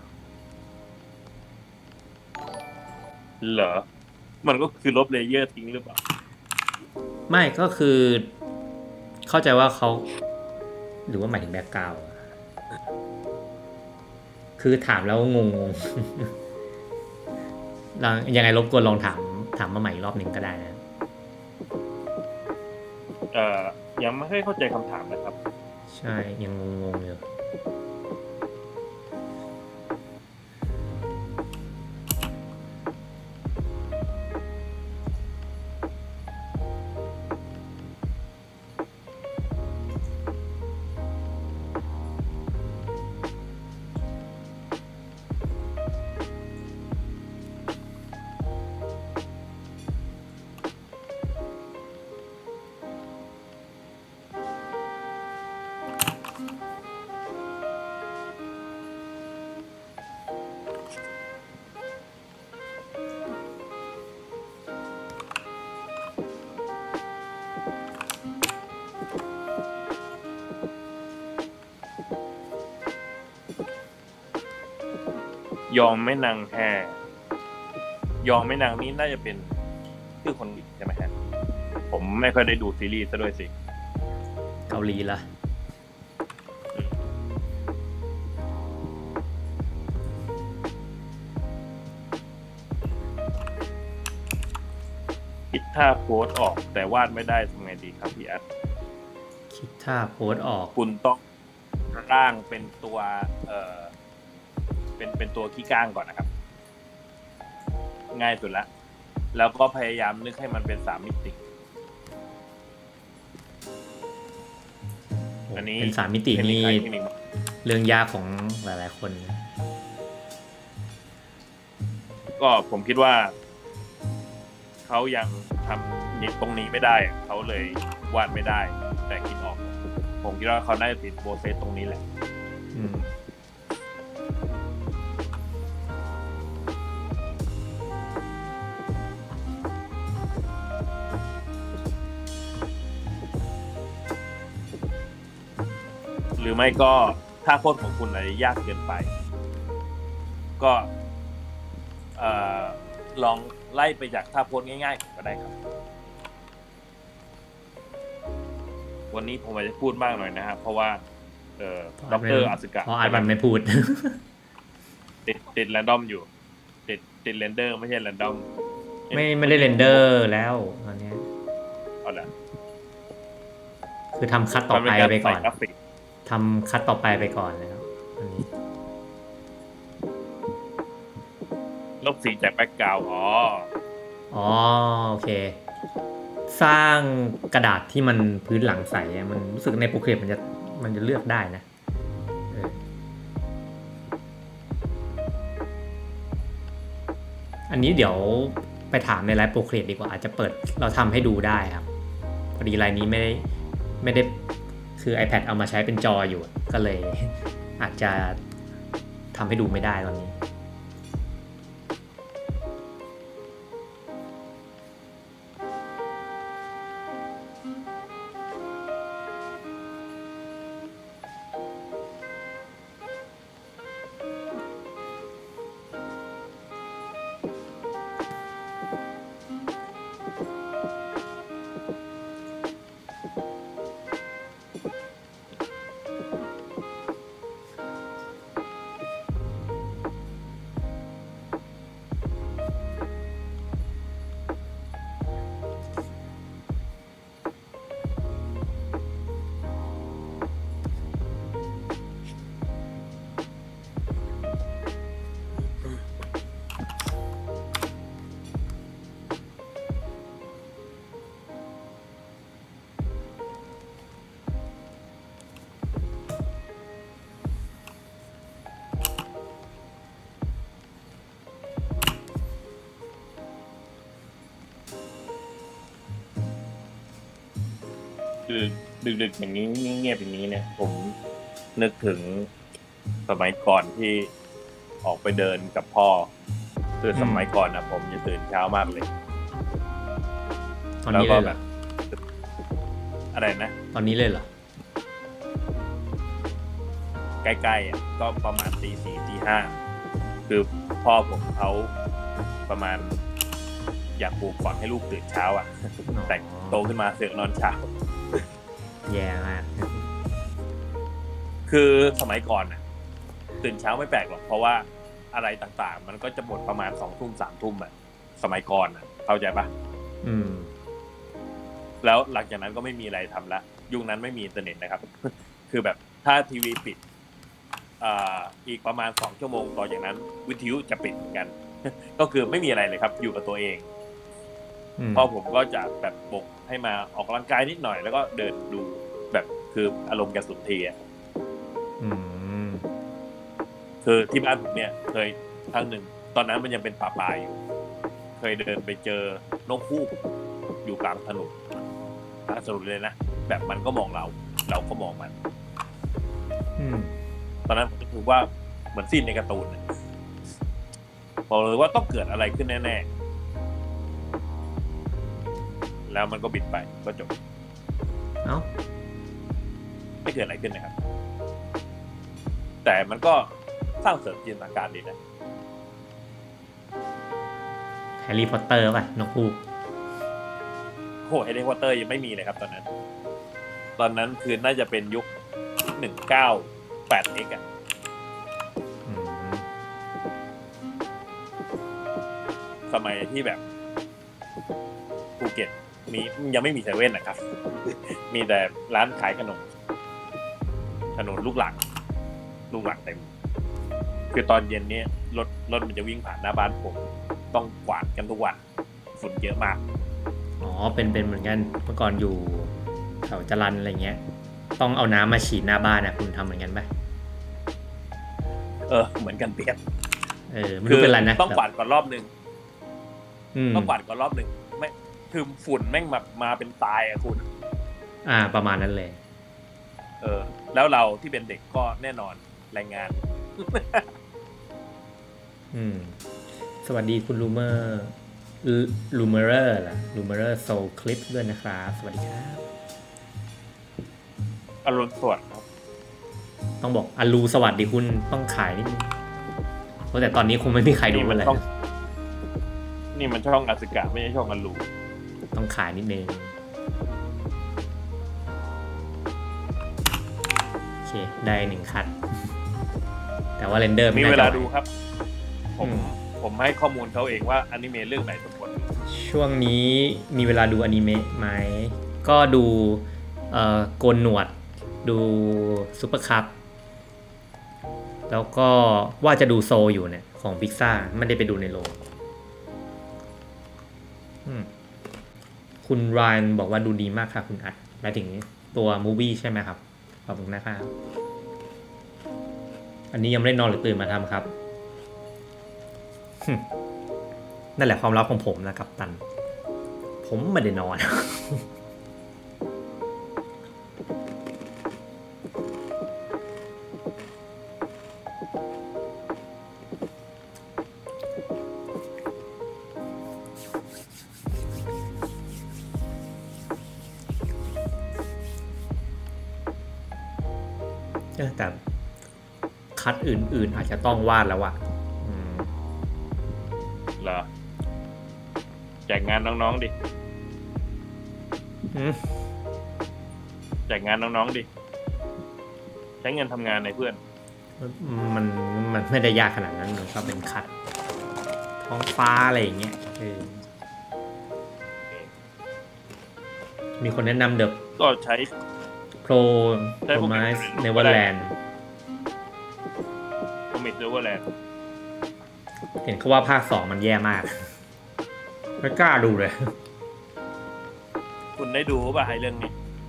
เหรอมันก็คือลบเลเยอร์ทิ้งหรือเปล่าไม่ก็คือเข้าใจว่าเขาหรือว่าหมายถึงแบ็คกราวด์คือถามแล้วงงงยังไงรบกวนลองถามถามมาใหม่อีกรอบหนึ่งก็ได้นะเอ่อยังไม่ค่อยเข้าใจคำถามนะครับใช่ยังงงๆอยู่ยอมไม่นางแฮยอมไม่นางนี้น่าจะเป็นชื่อคนอีกใช่ไหมฮะผมไม่ค่อยได้ดูซีรีส์ซะด้วยสิเกาหลีละคิดท่าโพสออกแต่วาดไม่ได้ทำไงดีครับพี่อัดคิดท่าโพสออกคุณต้องร่างเป็นตัวเอ่อเป็นเป็นตัวขี้ก้างก่อนนะครับง่ายสุดละแล้วก็พยายามนึกให้มันเป็นสามมิติอันนี้เป็นสามมิตินี่เรื่องยากของหลายๆคนก็ผมคิดว่าเขายังทำตรงนี้ไม่ได้เขาเลยวาดไม่ได้แต่คิดออกผมคิดว่าเขาน่าจะติดโปรเซสตรงนี้แหละอืมหรือไม่ก็ถ้าโค้ดของคุณอะไรยากเกินไปก็เอ่อลองไล่ไปจากท่าโพสง่ายๆก็ได้ครับวันนี้ผมอาจจะพูดมากหน่อยนะครับเพราะว่าเอ่อด็อกเตอร์อาสึกะเพราะอาร์ตมันไม่พูดติดติดแรนดอมอยู่ติดติดเรนเดอร์ไม่ใช่แรนดอมไม่ไม่ได้เรนเดอร์แล้วตอนนี้เอาละคือทำคัทต่อไปไปก่อนทำคัทต่อไปไปก่อนแล้วอันนี้ลบสีจากแบ็คกราวด์อ๋ออ๋อโอเคสร้างกระดาษที่มันพื้นหลังใสมันรู้สึกในโปรแกรมมันจะมันจะเลือกได้นะอันนี้เดี๋ยวไปถามในไลฟ์โปรแกรมดีกว่าอาจจะเปิดเราทำให้ดูได้ครับพอดีไลน์นี้ไม่ได้ไม่ได้คือ iPad เอามาใช้เป็นจออยู่ก็เลยอาจจะทำให้ดูไม่ได้ตอนนี้คือดึกๆอย่างนี้เงียบๆอย่างนี้เนี่ยผมนึกถึงสมัยก่อนที่ออกไปเดินกับพ่อคือสมัยก่อนนะผมจะตื่นเช้ามากเลยตอนนี้เลยเหรออะไรนะตอนนี้เลยเหรอใกล้ๆอ่ะก็ประมาณตีสี่ตีห้าคือพ่อผมเขาประมาณอยากปลูกฝังให้ลูกตื่นเช้าอ่ะแต่โตขึ้นมาเสือกนอนเช้าแย่มากคือสมัยก่อนน่ะตื่นเช้าไม่แปลกหรอกเพราะว่าอะไรต่างๆมันก็จะหมดประมาณสองทุ่มสามทุ่มอ่ะสมัยก่อนน่ะเข้าใจปะอืมแล้วหลังจากนั้นก็ไม่มีอะไรทำละยุคนั้นไม่มีอินเทอร์เน็ตนะครับคือแบบถ้าทีวีปิดอ่าอีกประมาณสองชั่วโมงต่อจากนั้นวิทยุจะปิดเหมือนกันก็คือไม่มีอะไรเลยครับอยู่กับตัวเองพ่อผมก็จะแบบปลุกให้มาออกกำลังกายนิดหน่อยแล้วก็เดินดูแบบคืออารมณ์กระสุนทีอ่ะคือที่บ้านผมเนี่ยเคยครั้งหนึ่งตอนนั้นมันยังเป็นป่าปลายอยู่เคยเดินไปเจอนกฮูกอยู่กลางถนนกลางถนนเลยนะแบบมันก็มองเราเราก็มองมันตอนนั้นผมก็รู้ว่าเหมือนซีนในการ์ตูนบอกเลยว่าต้องเกิดอะไรขึ้นแน่ๆแล้วมันก็บินไปก็จบเอ้าไม่เกิดอะไรขึ้นนะครับแต่มันก็สร้างเสริมจินตนาการดีนะแฮร์รี่พอตเตอร์ป่ะนกฮูกโอ้แฮร์รี่พอตเตอร์ยังไม่มีเลยครับตอนนั้นตอนนั้นคือน่าจะเป็นยุคหนึ่งเก้าแปดเอ็กซ์อ่ะสมัยที่แบบภูเก็ตมียังไม่มีเซเว่นนะครับมีแต่ร้านขายขนมขนมลูกหลังลูกหลังเต็มคือตอนเย็นนี้รถรถมันจะวิ่งผ่านหน้าบ้านผมต้องกวาดกันทุกวันฝุ่นเยอะมากอ๋อเป็นเป็นเหมือนกันเมื่อก่อนอยู่แถวจรัญอะไรเงี้ยต้องเอาน้ำมาฉีดหน้าบ้านนะคุณทำเหมือนกันไหมเออเหมือนกันเปียกเออไม่รู้เป็นไรนะต้องกวาดก่อนรอบนึงต้องกวาดก่อนรอบนึงไม่คือฝุ่นแม่งแบบมาเป็นตายอะคุณอ่าประมาณนั้นเลยเออแล้วเราที่เป็นเด็กก็แน่นอนรายงานอืมสวัสดีคุณลูเมอร์ลูเมอร์ล่ะลูเมอร์โซลคลิปด้วยนะครับสวัสดีครับอรุณสวัสดิ์ครับต้องบอกอลูสวัสดีคุณต้องขายนิดนึงเพราะแต่ตอนนี้คงไม่มีใครดูมันเลยนี่มันช่องอาสึกะไม่ใช่ช่องอลูต้องขายนิดนึงโอเคได้หนึ่งคัดแต่ว่าเรนเดอร์มีเวลาดูครับผมผมให้ข้อมูลเขาเองว่าอนิเมะเรื่องไหนสมควรช่วงนี้มีเวลาดูอนิเมะไหมก็ดูเอ่อโกนหนวดดูซุปเปอร์คัพแล้วก็ว่าจะดูโซอยู่เนี่ยของพิกซ่าไม่ได้ไปดูในโรงคุณไรน์บอกว่าดูดีมากค่ะคุณอัดหมายถึงตัวมูวี่ใช่ไหมครับขอบคุณนะครับอันนี้ยังไม่ได้นอนหรือตื่นมาทำครับนั่นแหละความลับของผมนะกัปตันผมไม่ได้นอนแต่คัดอื่นๆอาจจะต้องวาดแล้วอะเหรอแจกงานน้องๆดิแจกงานน้องๆดิใช้เงินทำงานในเพื่อนมันมันไม่ได้ยากขนาดนั้นมันก็เป็นคัดท้องฟ้าอะไรอย่างเงี้ยมีคนแนะนำเด็กก็ใช้โปรโปรไมส์เนเวอร์แลนด์โปรมิสเนเวอร์แลนด์เห็นเขาว่าภาคสองมันแย่มากไม่กล้าดูเลยคุณได้ดูป่ะไอ้เรื่องนี้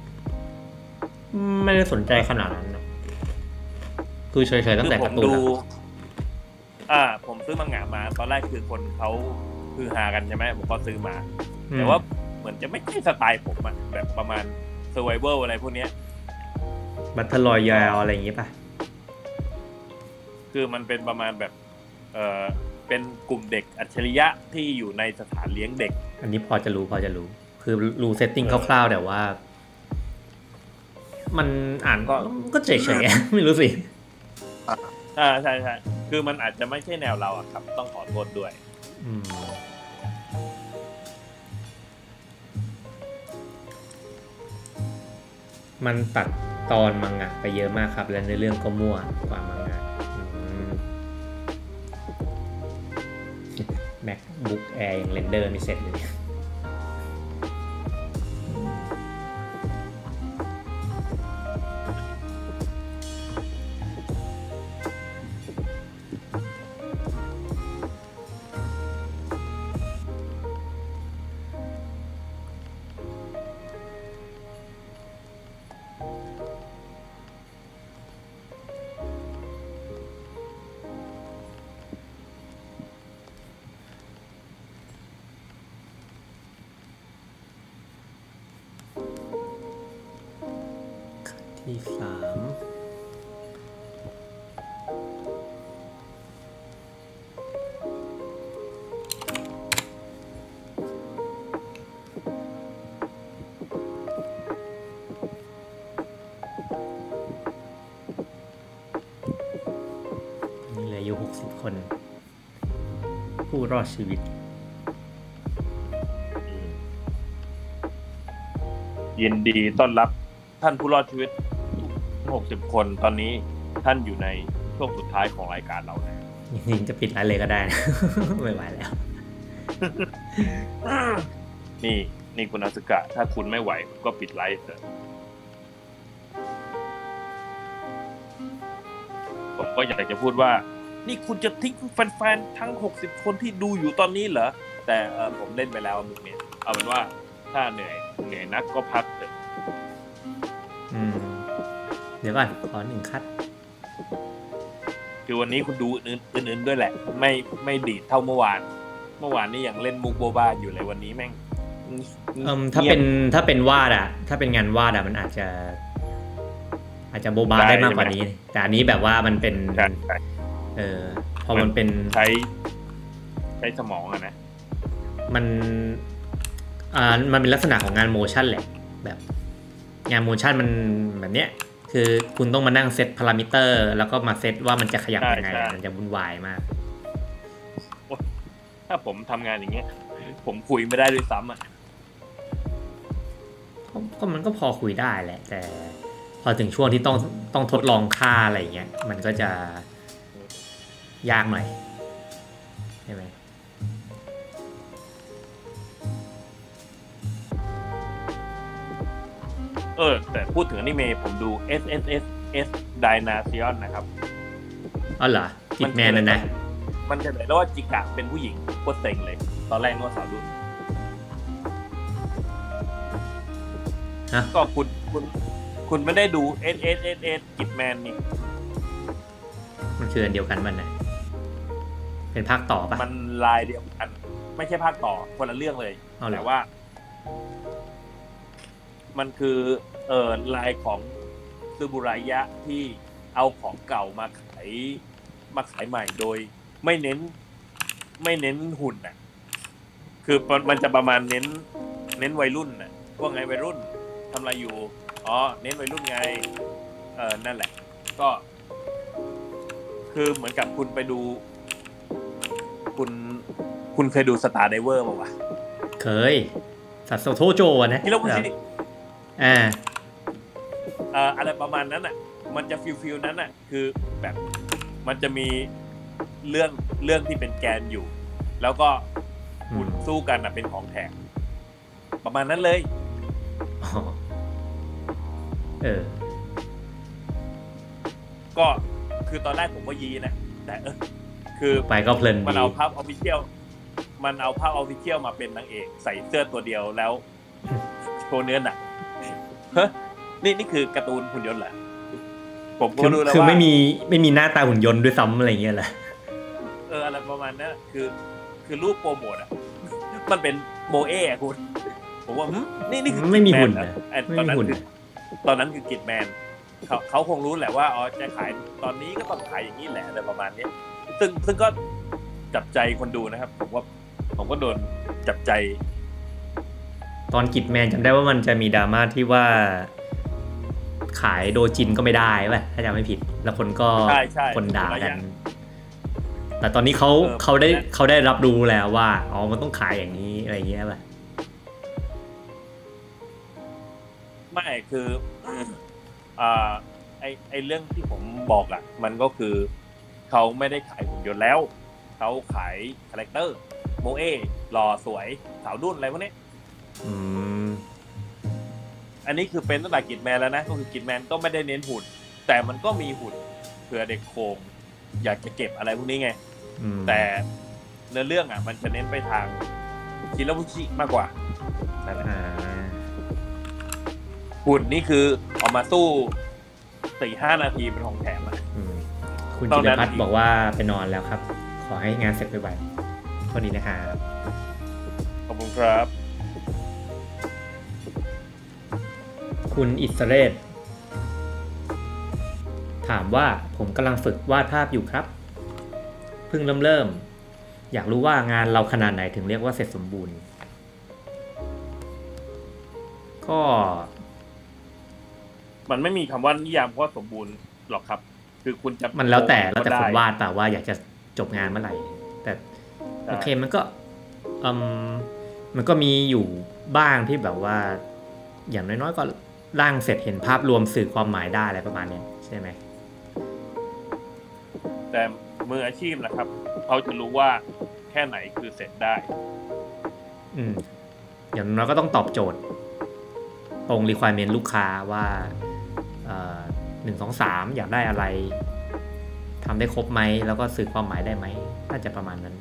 ไม่ได้สนใจขนาดนั้นคือเฉยๆตั้งแต่การ์ตูนอ่าผมซื้อมังงะมาตอนแรกคือคนเขาคือหากันใช่ไหมผมก็ซื้อมาแต่ว่าเหมือนจะไม่ใช่สไตล์ผมอะแบบประมาณ survival อะไรพวกเนี้ย Battle Royale อะไรอย่างงี้ป่ะคือมันเป็นประมาณแบบเออเป็นกลุ่มเด็กอัจฉริยะที่อยู่ในสถานเลี้ยงเด็กอันนี้พอจะรู้พอจะรู้คือรู้เซตติ้งคร่าวๆแต่ว่ามันอ่านก็ก็เฉยๆไม่รู้สิอ่าใช่ใช่คือมันอาจจะไม่ใช่แนวเราอะครับต้องขอโทษด้วยอืมมันตัดตอนมังงะไปเยอะมากครับและในเรื่องก็มั่วกว่ามังงะ MacBook Air ยังเรนเดอร์ไม่เสร็จเลยที่สามนี่เหลืออยู่หกสิบคนผู้รอดชีวิตยินดีต้อนรับท่านผู้รอดชีวิตหกสิบคนตอนนี้ท่านอยู่ในช่วงสุดท้ายของรายการเรานะจริงๆจะปิดไลฟ์เลยก็ได้นะ ไม่ไหวแล้วนี่นี่คุณอาสึกะถ้าคุณไม่ไหวก็ปิดไลฟ์เถอะผมก็อยากจะพูดว่านี่คุณจะทิ้งแฟนๆทั้งหกสิบคนที่ดูอยู่ตอนนี้เหรอแต่เออผมเล่นไปแล้วมุกนี้เอาเป็นว่าถ้าเหนื่อยเหนื่อยนักก็พักเถอะอืมเดี๋ยวก่อนขอหนึ่งคัดคือวันนี้คุณดูอื่นๆด้วยแหละไม่ไม่ดีดเท่าเมื่อวานเมื่อวานนี่ยังเล่นมุกโบบ้าอยู่เลยวันนี้แม่งเอิ่มถ้าเป็นถ้าเป็นวาดอะถ้าเป็นงานวาดอะมันอาจจะอาจจะโบบ้าได้มากกว่านี้แต่อันนี้แบบว่ามันเป็นเออพอมันเป็นใช้ใช้สมองอะนะมันอ่ามันเป็นลักษณะของงานโมชั่นแหละแบบงานโมชั่นมันแบบเนี้ยคือคุณต้องมานั่งเซตพารามิเตอร์แล้วก็มาเซตว่ามันจะขยับยังไงมันจะวุ่นวายมากถ้าผมทำงานอย่างเงี้ยผมคุยไม่ได้ด้วยซ้ำอ่ะก็มันก็พอคุยได้แหละแต่พอถึงช่วงที่ต้องต้องทดลองค่าอะไรเงี้ยมันก็จะยากหน่อยใช่ไหมเออแต่พูดถึงอนิเมะผมดู เอส เอส เอส เอส Dynation นะครับอ๋อเหรอจิตแมนนั่นนะมันจะเลยแล้วว่าจิกะเป็นผู้หญิงโคตรเซ็งเลยตอนแรกนึกว่าสาวรุ่นก็คุณคุณคุณไม่ได้ดู เอส เอส เอส เอส จิตแมนนี่มันคืออันเดียวกันมันนะเป็นภาคต่อปะมันลายเดียวกันไม่ใช่ภาคต่อคนละเรื่องเลยแต่ว่ามันคือเอ่อลายของซึบุระยะที่เอาของเก่ามาขายมาขายใหม่โดยไม่เน้นไม่เน้นหุ่นน่ะคือมันจะประมาณเน้นเน้นวัยรุ่นน่ะพวกไงวัยรุ่นทำอะไรอยู่อ๋อเน้นวัยรุ่นไงเออนั่นแหละก็คือเหมือนกับคุณไปดูคุณคุณเคยดูสตาร์ไดเวอร์ป่าววะเคยสัตว์โซโทโจนะที่เราพูดที่อ่าเอ่ออะไรประมาณนั้นอ่ะมันจะฟิลฟิลนั้นอ่ะคือแบบมันจะมีเรื่องเรื่องที่เป็นแกนอยู่แล้วก็หุ่นสู้กันอ่ะเป็นของแถมประมาณนั้นเลยเออก็คือตอนแรกผมก็ยีนะแต่เออคือไปก็เพลินมันเอาภาพออฟฟิเชียลมันเอาภาพออฟฟิเชียลมาเป็นนางเอกใส่เสื้อตัวเดียวแล้วโชว์เนื้อหนักเฮ้ยนี่นี่คือการ์ตูนหุ่นยนต์เหรอผมก็รู้แล้วว่าคือไม่มีไม่มีหน้าตาหุ่นยนต์ด้วยซ้ำอะไรเงี้ยแหละเอออะไรประมาณนั้นคือคือรูปโปรโมทอ่ะมันเป็นโมเอะคุณผมว่านี่นี่คือไม่มีหุ่นนะไม่ตอนมีนั้นหุ่นคือตอนนั้นคือกิจแมนเขาเขาคงรู้แหละว่าอ๋อจะขายตอนนี้ก็ต้องขายอย่างนี้แหละอะไรประมาณนี้ซึ่งซึ่งก็จับใจคนดูนะครับผมว่าผมก็โดนจับใจตอนกิจแมนจำได้ว่ามันจะมีดราม่าที่ว่าขายโดจินก็ไม่ได้ป่ะถ้าจำไม่ผิดแล้วคนก็คนด่ากันแต่ตอนนี้เขาเขาได้เขาได้รับรู้แล้วว่าอ๋อมันต้องขายอย่างนี้อะไรเงี้ยป่ะไม่คืออ่าไอไอเรื่องที่ผมบอกอ่ะมันก็คือเขาไม่ได้ขายหุ่นยนต์แล้วเขาขายคาแรคเตอร์โมเอหล่อสวยสาวดุ้นอะไรพวกนี้อืมอันนี้คือเป็นตั้งแต่กิจแมนแล้วนะก็คือกิจแมนก็ไม่ได้เน้นหุ่นแต่มันก็มีหุ่นเผื่อเด็กโคงอยากจะเก็บอะไรพวกนี้ไงแต่เนื้อเรื่องอ่ะมันจะเน้นไปทางคิราบุชิมากกว่านั่นแหละหุ่นนี่คือออกมาสู้สี่ห้านาทีเป็นของแถมอ่ะคุณจิรพัฒน์บอกว่าไปนอนแล้วครับขอให้งานเสร็จไวๆพอดีนะครับขอบคุณครับคุณอิสเรศถามว่าผมกำลังฝึกวาดภาพอยู่ครับเพิ่งเริ่มเริ่มอยากรู้ว่างานเราขนาดไหนถึงเรียกว่าเสร็จสมบูรณ์ก็มันไม่มีคำว่านิยามว่าสมบูรณ์หรอกครับคือคุณจะมันแล้วแต่แล้วแต่คนวาดแต่ว่าอยากจะจบงานเมื่อไหร่แต่โอเคมันก็อืมมันก็มีอยู่บ้างที่แบบว่าอย่างน้อยๆก็ร่างเสร็จเห็นภาพรวมสื่อความหมายได้อะไรประมาณนี้ใช่ไหมแต่มืออาชีพนะครับเขาจะรู้ว่าแค่ไหนคือเสร็จได้อืมอย่างน้อยก็ต้องตอบโจทย์ตรง requirement ลูกค้าว่าเอ่อหนึ่ง สอง สามอยากได้อะไรทำได้ครบไหมแล้วก็สื่อความหมายได้ไหมน่าจะประมาณนั้น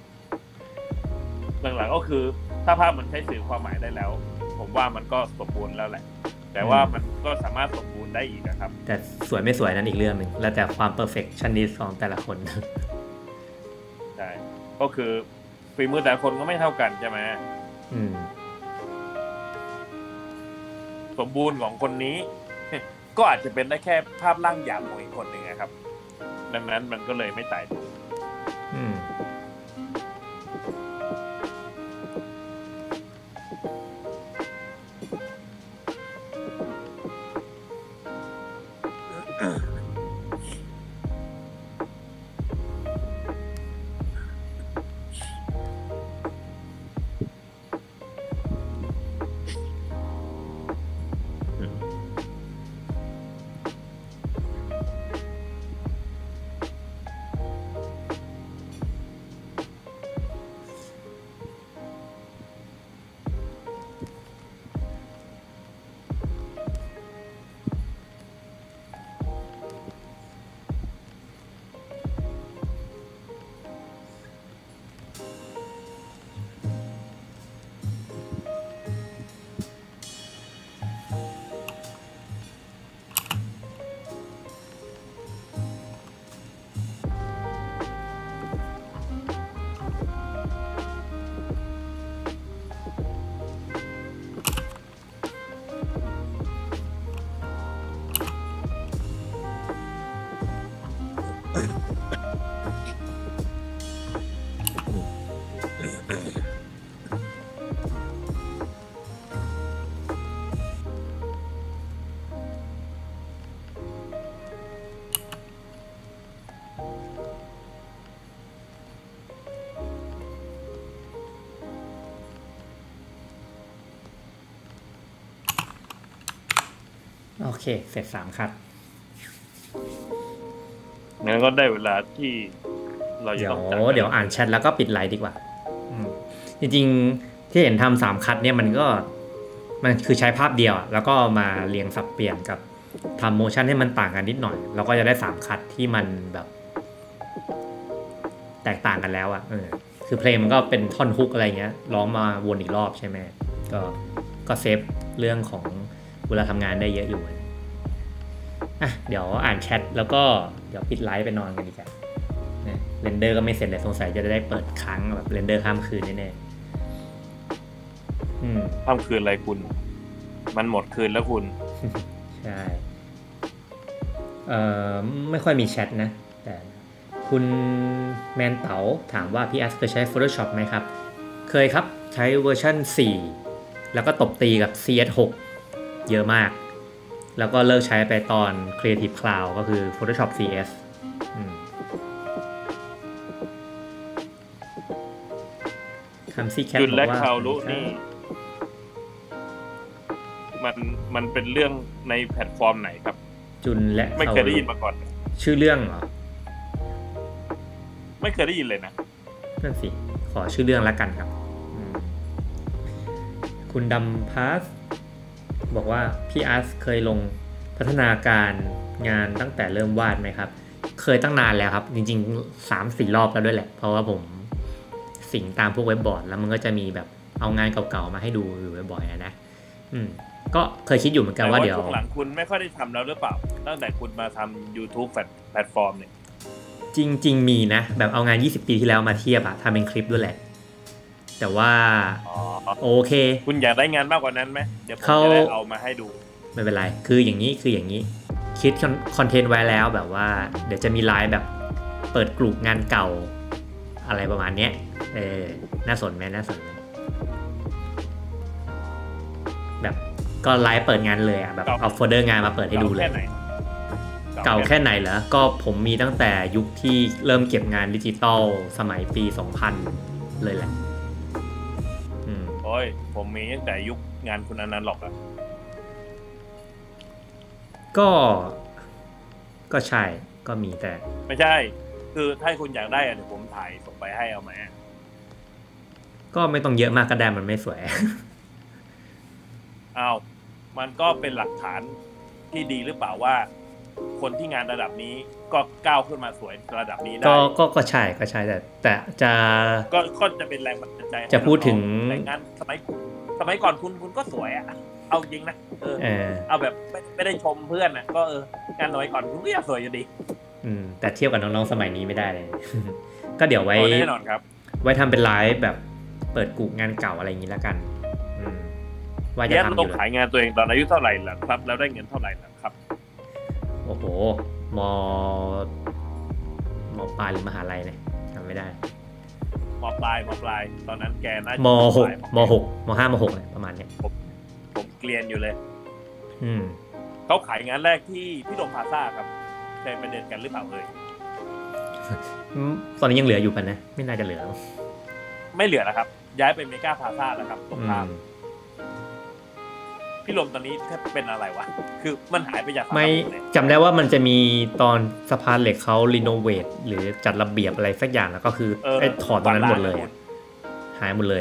หลังๆก็คือถ้าภาพมันใช้สื่อความหมายได้แล้วผมว่ามันก็สมบูรณ์แล้วแหละแต่ว่ามันก็สามารถสมบูรณ์ได้อีกนะครับแต่สวยไม่สวยนั้นอีกเรื่องหนึ่งแล้วแต่ความ perfectionist ของแต่ละคนใช่ก็คือฝีมือแต่ละคนก็ไม่เท่ากันใช่ไหมอืมสมบูรณ์ของคนนี้ก็อาจจะเป็นได้แค่ภาพร่างหยาบของอีกคนหนึ่งนะครับดังนั้นมันก็เลยไม่ตายตัวอืมโอเคเสร็จสามคัดงั้นก็ได้เวลาที่เราจะต้องเดี๋ยวอ่านแชทแล้วก็ปิดไลน์ดีกว่าจริงๆที่เห็นทำสามคัดเนี่ยมันก็มันคือใช้ภาพเดียวแล้วก็มาเรียงสับเปลี่ยนกับทำโมชั่นให้มันต่างกันนิดหน่อยเราก็จะได้สามคัดที่มันแบบแตกต่างกันแล้วอ่ะเออคือเพลงมันก็เป็นท่อนฮุกอะไรเงี้ยร้องมาวนอีกรอบใช่ไหมก็ก็เซฟเรื่องของเวลาทำงานได้เยอะอยู่อ่ะเดี๋ยวอ่านแชทแล้วก็เดี๋ยวปิดไลฟ์ไปนอนกันดีกว่าเรนเดอร์ก็ไม่เสร็จเลยสงสัยจะได้เปิดค้างแบบเรนเดอร์ข้ามคืนแน่ๆอืมค่ำคืนอะไรคุณมันหมดคืนแล้วคุณใช่เอ่อไม่ค่อยมีแชทนะแต่คุณแมนเต๋าถามว่าพี่แอสเคยใช้ Photoshop ไหมครับเคยครับใช้เวอร์ชันสี่แล้วก็ตบตีกับ ซี เอส หก เยอะมากแล้วก็เลิกใช้ไปตอน Creative Cloud ก็คือ Photoshop ซี เอส อืมคำซี่แคทบอกว่าจุนและคาวรุนี่มันมันเป็นเรื่องในแพลตฟอร์มไหนครับจุนและไม่เคยได้ยินมาก่อนชื่อเรื่องเหรอไม่เคยได้ยินเลยนะนั่นสิขอชื่อเรื่องละกันครับคุณดำพาสบอกว่าพี่อาร์ตเคยลงพัฒนาการงานตั้งแต่เริ่มวาดไหมครับเคยตั้งนานแล้วครับจริงๆ สามสี่ รอบแล้วด้วยแหละเพราะว่าผมสิงตามพวกเว็บบอร์ดแล้วมันก็จะมีแบบเอางานเก่าๆมาให้ดูอยู่บ่อยๆนะอืมก็เคยคิดอยู่เหมือนกันว่าเดี๋ยวช่วงหลังคุณไม่ค่อยได้ทำแล้วหรือเปล่าตั้งแต่คุณมาทำ YouTube แพลตฟอร์มเนี่ยจริงๆมีนะแบบเอางานยี่สิบปีที่แล้วมาเทียบอะทำเป็นคลิปด้วยแหละแต่ว่าโอเคคุณอยากได้งานมากกว่านั้นไหมเดี๋ยวผมจะได้เอามาให้ดูไม่เป็นไรคืออย่างนี้คืออย่างนี้คิดคอนเทนต์ไว้แล้วแบบว่าเดี๋ยวจะมีไลฟ์แบบเปิดกลุ่มงานเก่าอะไรประมาณนี้เออน่าสนไหมน่าสนไหมแบบก็ไลฟ์เปิดงานเลยอ่ะแบบเอาโฟลเดอร์งานมาเปิดให้ดูเลยเก่าแค่ไหนเหรอก็ผมมีตั้งแต่ยุคที่เริ่มเก็บงานดิจิตอลสมัยปีสองพันเลยแหละอืมโอ้ยผมมีตั้งแต่ยุคงานคุณอนันต์หรอกอ่ะก็ก็ใช่ก็มีแต่ไม่ใช่คือถ้าคุณอยากได้อ่ะเดี๋ยวผมถ่ายส่งไปให้เอาไหมก็ไม่ต้องเยอะมากก็ได้มันไม่สวยอ้าวมันก็เป็นหลักฐานที่ดีหรือเปล่าว่าคนที่งานระดับนี้ก็ก้าวขึ้นมาสวยระดับนี้ได้ก็ก็ก็ใช่ก็ใช่แต่แต่จะก็ก็จะเป็นแรงบันดาลใจจะพูดถึงงานสมัยสมัยก่อนคุณคุณก็สวยอ่ะเอาจริงนะเออเอาแบบไม่ไม่ได้ชมเพื่อนนะก็เอองานสมัยก่อนคุณก็ยังสวยอยู่ดีอืมแต่เทียบกับน้องๆสมัยนี้ไม่ได้เลยก็เดี๋ยวไว้แน่นอนครับไว้ทำเป็นไลฟ์แบบเปิดกลุ่มงานเก่าอะไรอย่างนี้แล้วกันอืมว่าจะทำอยู่ขายงานตัวเองตอนอายุเท่าไหร่ล่ะครับแล้วได้เงินเท่าไหร่ล่ะครับโอ้โหมมปลายหรือมหาลัยเนี่ยจำไม่ได้มปลายมปลายตอนนั้นแกน่าจะมหกมหกมห้ามหกเลยประมาณเนี้ยผมผมเกลียนอยู่เลยอืมเขาขายงานแรกที่พี่โดมพาซ่าครับเคยไปเดินกันหรือเปล่าเอ่ยตอนนี้ยังเหลืออยู่ป่ะนะไม่น่าจะเหลือไม่เหลือแล้วครับย้ายไปเมกาพาซ่าแล้วครับตรงข้ามพี่ลมตอนนี้แทบเป็นอะไรวะคือมันหายไปจากไม่จำได้ว่ามันจะมีตอนสะพานเหล็กเขารีโนเวทหรือจัดระเบียบอะไรสักอย่างแล้วก็คือไอ้ถอดตรงนั้นหมดเลยหายหมดเลย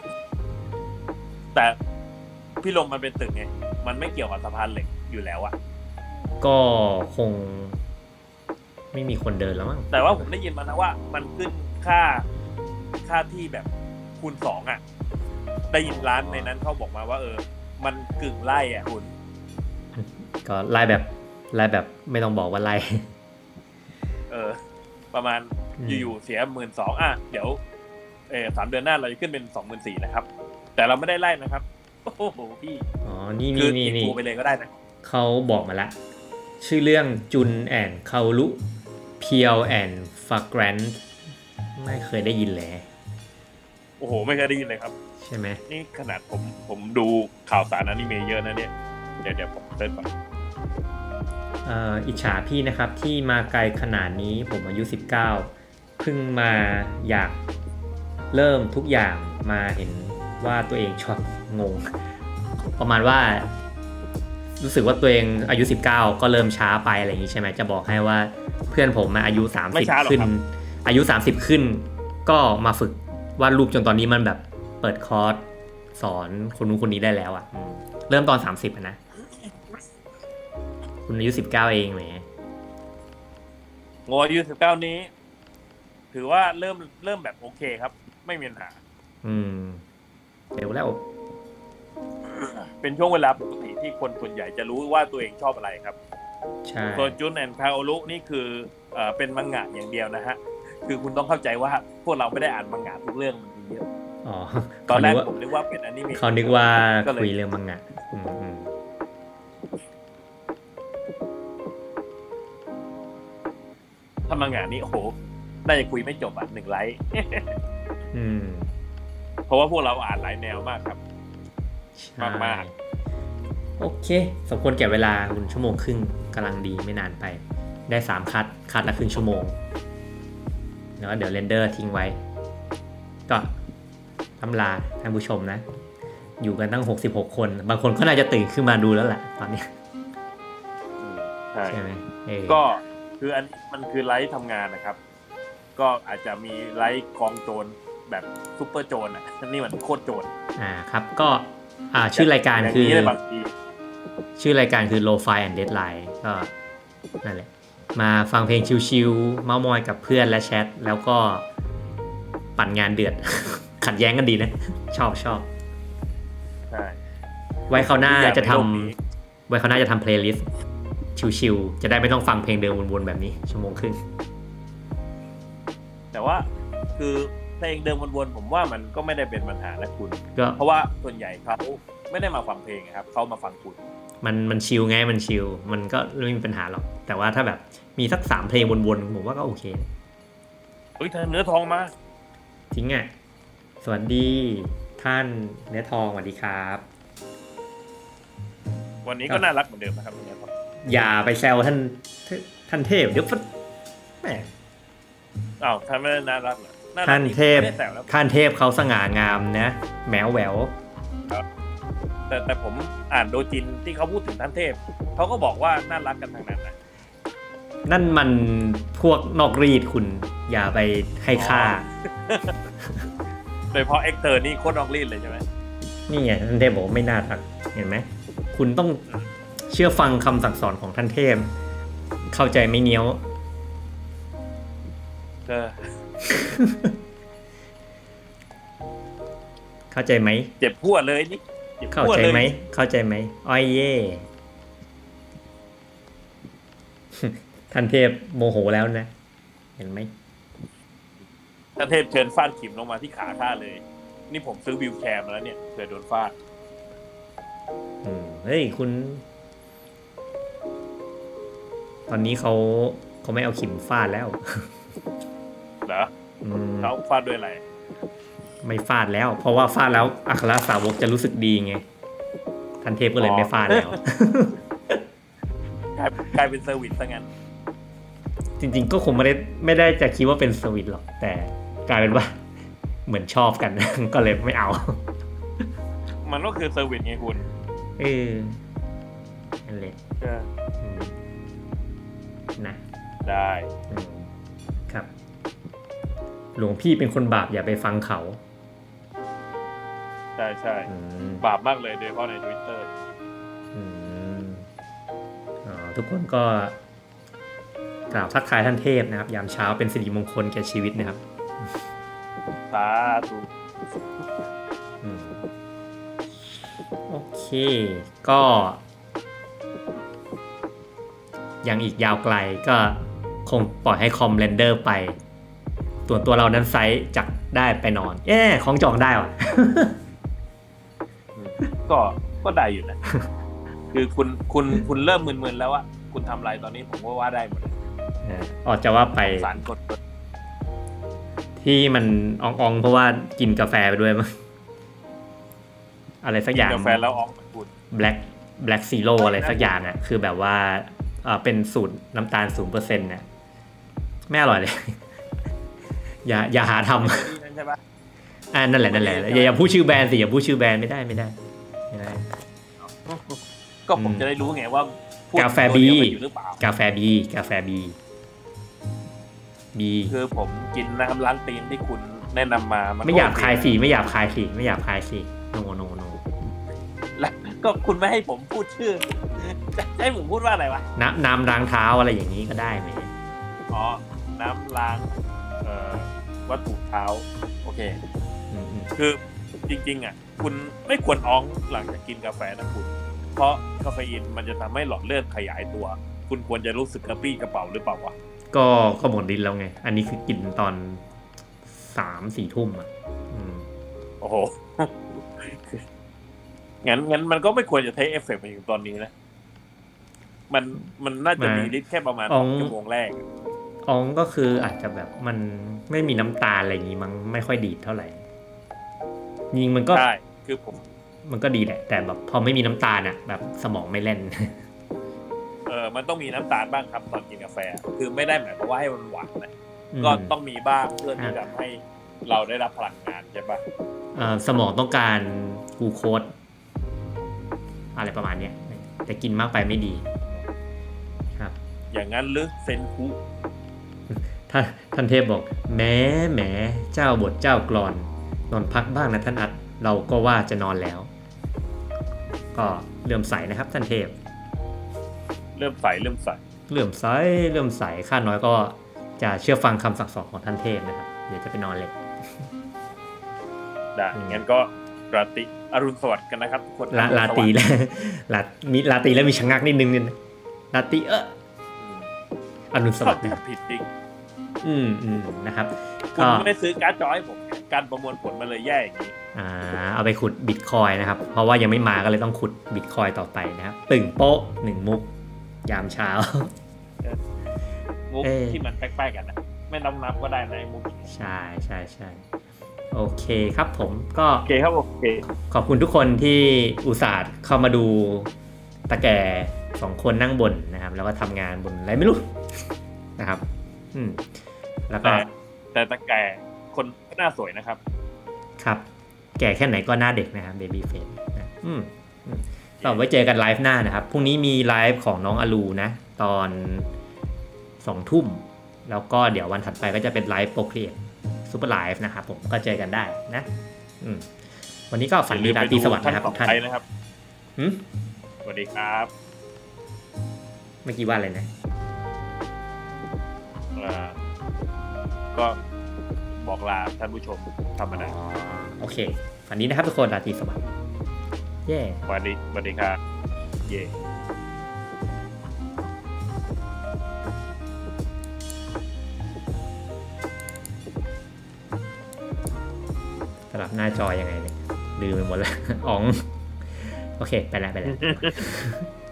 แต่พี่ลมมันเป็นตึกไงมันไม่เกี่ยวกับสะพานเหล็กอยู่แล้วอะก็คงไม่มีคนเดินแล้วมั้งแต่ว่าผมได้ยินมานะว่ามันขึ้นค่าค่าที่แบบคูณสองอะได้ยินร้านในนั้นเขาบอกมาว่าเออมันกึ่งไร่อ่ะคุณก็ไล่แบบไล่แบบไม่ต้องบอกว่าไล่เออประมาณอยู่ๆเสียหมื่นสองอ่ะเดี๋ยวเออสามเดือนหน้าเราจะขึ้นเป็นสองหมื่นสี่นะครับแต่เราไม่ได้ไล่นะครับโอ้โหพี่อ๋อนี่นี่นี่นี่ไปเลยก็ได้นะเขาบอกมาละชื่อเรื่องจุนแอนคารุเพียวแอนฟาแกรนต์ไม่เคยได้ยินเลยโอ้โหไม่เคยได้ยินเลยครับใช่ไหมนี่ขนาดผมผมดูข่าวสารอนิเมะเยอะนะเนี่ยเดี๋ยวเดี๋ยวผมเติมก่อนเอ่ออิจฉาพี่นะครับที่มาไกลขนาดนี้ผมอายุสิบเก้าเพิ่งมาอยากเริ่มทุกอย่างมาเห็นว่าตัวเองชอบงงประมาณว่ารู้สึกว่าตัวเองอายุสิบเก้าก็เริ่มช้าไปอะไรอย่างนี้ใช่ไหมจะบอกให้ว่าเพื่อนผมอายุสามสิบขึ้นอายุสามสิบขึ้นก็มาฝึกวาดรูปจนตอนนี้มันแบบเปิดคอร์สสอนคนนู้นคนนี้ได้แล้วอ่ะเริ่มตอนสามสิบอ่ะนะคุณอายุสิบเก้าเองไหมโง่อายุสิบเก้านี้ถือว่าเริ่มเริ่มแบบโอเคครับไม่มีปัญหาอืมเร็วแล้วเป็นช่วงเวลาปกติที่คนส่วนใหญ่จะรู้ว่าตัวเองชอบอะไรครับใช่ส่วนจุนแอนคาโอรุนี่คือเอ่อเป็นมังงะอย่างเดียวนะฮะคือคุณต้องเข้าใจว่าพวกเราไม่ได้อ่านมังงะทุกเรื่องมันมีเยอะอ๋อตอนแรกเขาผมนึกว่าเป็นอนิเมะเขานึกว่าก็เลยคุยเรื่องมังงะอืมอืมถ้ามางานนี้โอ้โหน่าจะคุยไม่จบอ่ะหนึ่งไลค์อืมเพราะว่าพวกเราอ่านหลายแนวมากครับใช่มากโอเคสมควรแก่เวลาคุณชั่วโมงครึ่งกำลังดีไม่นานไป ได้สามคัดคัดละครึ่งชั่วโมงแล้วเดี๋ยวเรนเดอร์ทิ้งไว้ ก็อำลาท่านผู้ชมนะ อยู่กันตั้งหกสิบหกคน บางคนก็น่าจะตื่นขึ้นมาดูแล้วแหละตอนนี้อืมใช่ใช่ไหมเออก็คืออันมันคือไลฟ์ทำงานนะครับ ก็อาจจะมีไลฟ์กองโจรแบบซุปเปอร์โจรอ่ะนี่มันโคตรโจรอ่าครับก็อ่าชื่อรายการย่งคือนี้เลยบางทีชื่อรายการคือ Lo-Fi and Deadline ก็นั่นแหละมาฟังเพลงชิลๆเมามอยกับเพื่อนและแชทแล้วก็ปั่นงานเดือด ขัดแย้งกันดีนะ ชอบชอบใช่ไว้เขาวหน้าจะททุกอย่างในโลกนี้ำไว้เขาวหน้าจะทำเพลย์ลิสต์ชิลๆจะได้ไม่ต้องฟังเพลงเดิมวนๆแบบนี้ชั่วโมงครึ่งแต่ว่าคือเพลงเดิมวนๆผมว่ามันก็ไม่ได้เป็นปัญหานะคุณก็เพราะว่าส่วนใหญ่เขาไม่ได้มาฟังเพลงครับเขามาฟังคุณมันมันชิลไงมันชิลมันก็ไม่มีปัญหาหรอกแต่ว่าถ้าแบบมีสักสามเพลงวนๆผมว่าก็โอเคเฮ้ยเธอเนื้อทองมาจริงอ่ะสวัสดีท่านเนื้อทองสวัสดีครับวันนี้ก็น่ารักเหมือนเดิมนะครับเนื้อทองอย่าไปแซวท่านท่านเทพเดี๋ยวแหมอ้าวท่านไม่ได้น่ารักเหรอน่รักท่านเทพไม่ได้แซวแล้วท่านเทพเขาสง่างามนะแหมวแหววแต่แต่ผมอ่านโดจินที่เขาพูดถึงท่านเทพเขาก็บอกว่าน่ารักกันทั้งนั้นนะนั่นมันพวกนอกรีดคุณอย่าไปให้ค่าโดยเฉพาะเอ็กเตอร์นี่โคตรนอกรีดเลยใช่ไหมนี่ไงท่านเทพบอกว่าไม่น่ารักเห็นไหมคุณต้องเชื่อฟังคำสั่งสอนของท่านเทพเข้าใจไม่เนี้ยวเออเข้าใจไหมเจ็บปวดเลยนี่เจ็บเข้าปวดใจเลยไหมเข้าใจไหมอ้อยเย่ ท่านเทพโมโหแล้วนะ เห็นไหมท่านเทพเชิญฟาดขิมลงมาที่ขาข้าเลย นี่ผมซื้อวิวแชร์มาแล้วเนี่ยเผื่อโดนฟาดอืมเฮ้ยคุณ ตอนนี้เขาเขาไม่เอาขิมฟาดแล้วเหรออืมเขาฟาดด้วยอะไรไม่ฟาดแล้ว เพราะว่าฟาดแล้วอัครสาวกจะรู้สึกดีไงท่านเทพก็เลยไม่ฟาดแล้วกลายกลายเป็นเซอร์วิสซะงั้นจริงๆก็คงไม่ได้ไม่ได้จะคิดว่าเป็นสวิตหรอก แต่กลายเป็นว่า เหมือนชอบกัน ก็เลยไม่เอามันก็คือเซอร์วิสไงคุณเออนั่นแหละเอออืมนะได้อืมครับ หลวงพี่เป็นคนบาปอย่าไปฟังเขาใช่ใช่อืมบาปมากเลยโดยเฉพาะใน Twitter อืมอ๋อทุกคนก็กล่าวทักทายท่านเทพนะครับ ยามเช้าเป็นสิริมงคลแก่ชีวิตนะครับสาธุอืมโอเค ก็ ยังอีกยาวไกลก็คงปล่อยให้คอมเรนเดอร์ไปส่วนตัวเรานั้นไซส์จักได้ไปนอน เอ๊ะของจองได้ว่ะก็ก็ได้อยู่นะ คือคุณคุณคุณเริ่มมึนๆแล้วอะคุณทำอะไรตอนนี้ผมก็ว่าได้หมดเลยเออออกจะว่าไปสารกดที่มันอ่องๆเพราะว่ากินกาแฟไปด้วยมั้งอะไรสักอย่างกาแฟแล้วออกเหมือนคุณ black black zero อะไรสักอย่างอ่ะคือแบบว่าเออเป็นสูตรน้ำตาลศูนย์เปอร์เซ็นต์เนี่ยไม่อร่อยเลย อย่าอย่าหาทนั่นใช่ปะำอ่านั่นแหละนั่นแหละอย่าอย่าพูดชื่อแบรนด์สิอย่าพูดชื่อแบรนด์ไม่ได้ไม่ได้ไม่ได้ก็ผมจะได้รู้ไงว่าพูดกาแฟตัวบีเดียวกันอยู่หรือเปล่ากาแฟบีกาแฟบีบีคือผมกินน้ำล้างตีนที่คุณแนะนำมามันไม่อยากคายสีไม่อยากคายสีไม่อยากคายสีโนโนโนแล้วก็คุณไม่ให้ผมพูดชื่อจะให้ผมพูดว่าอะไรวะน้ำน้ำล้างเท้าอะไรอย่างนี้ก็ได้ไหมอ๋อน้ำล้างเอ่อวัตถุเท้าโอเคอืมอืมคือจริงๆอ่ะคุณไม่ควรอ้องหลังจากกินกาแฟนะคุณเพราะคาเฟอีนมันจะทำให้หลอดเลือดขยายตัว คุณควรจะรู้สึกกระปรี้กระเป๋าหรือเปล่าวะก็ก็หมดดินแล้วไง อันนี้คือกินตอนสามสี่ทุ่มอ่ะอืมโอโอ้โหงั้นงั้นมันก็ไม่ควรจะใช้เอฟเฟกต์ไปถึงตอนนี้นะมันมันน่าจะมีฤทธิ์แค่ประมาณสองชั่วโมงแรกอ๋องก็คืออาจจะแบบมันไม่มีน้ำตาลอะไรอย่างงี้มันไม่ค่อยดีเท่าไหร่ยิงมันก็ใช่คือผมมันก็ดีแหละแต่แบบพอไม่มีน้ำตาลอ่ะแบบสมองไม่เล่นเออมันต้องมีน้ำตาลบ้างครับตอนกินกาแฟคือไม่ได้หมายความว่าให้มันหวานนะก็ต้องมีบ้างเพื่อที่จะให้เราได้รับพลังงานใช่ปะเออสมองต้องการกลูโคสอะไรประมาณเนี้ยแต่กินมากไปไม่ดีครับอย่างนั้นหรือเซนคุท่านท่านเทพบอกแม้แม้เจ้าบทเจ้ากลอนนอนพักบ้างนะท่านอัดเราก็ว่าจะนอนแล้วก็เลื่อมใสนะครับท่านเทพเริ่มใสเริ่มใสเลื่อมใสเลื่อมใสข้าน้อยก็จะเชื่อฟังคำสั่งสอนของท่านเทพนะครับเดี๋ยวจะไปนอนเลยได้งั้นก็ราตรีอรุณสวัสดิ์กันนะครับทุกคนลาตรีแล้วลามีลาตรีแล้วมีชะงักนิดนึงเนี่ยลาตรีเอออรุณสวัสดิ์ผิดจริงอืมอืมนะครับคุณไม่ได้ซื้อการ์ดจอให้ผมการประมวลผลมาเลยแย่อย่างนี้อ่าเอาไปขุดบิตคอยนะครับเพราะว่ายังไม่มาก็เลยต้องขุดบิตคอยต่อไปนะครับตึงโป๊ะหนึ่งมุกยามเช้ามุกที่มันแป๊กๆกันนะไม่นับนับก็ได้นะไอ้มุกใช่ใช่ใช่โอเคครับผมก็โอเคครับโอเคขอบคุณทุกคนที่อุตส่าห์เข้ามาดูตาแก่สองคนนั่งบนนะครับแล้วก็ทำงานบนอะไรไม่รู้นะครับอืมแล้วก็แต่ตาแก่คนหน้าสวยนะครับครับแก่แค่ไหนก็หน้าเด็กนะครับเบบี้เฟสนะอืมต่อไว้เจอกันไลฟ์หน้านะครับพรุ่งนี้มีไลฟ์ของน้องอลูนะตอนสองทุ่มแล้วก็เดี๋ยววันถัดไปก็จะเป็นไลฟ์โปรเครียทซูเปอร์ไลฟ์นะครับผมก็เจอกันได้นะอืมวันนี้ก็ฝันดีราตรีสวัสดิ์นะครับท่านนะครับหืมสวัสดีครับเมื่อกี้ว่าอะไรนะอ่าก็บอกลาท่านผู้ชมธรรมดาโอเคฝันดีนะครับทุกคนราตรีสวัสดิ์เย่สวัสดีสวัสดีครับเย่สลับหน้าจอยังไงเนี่ยลืมไปหมดแล้วอ๋องโอเคไปแล้วไปแล้ว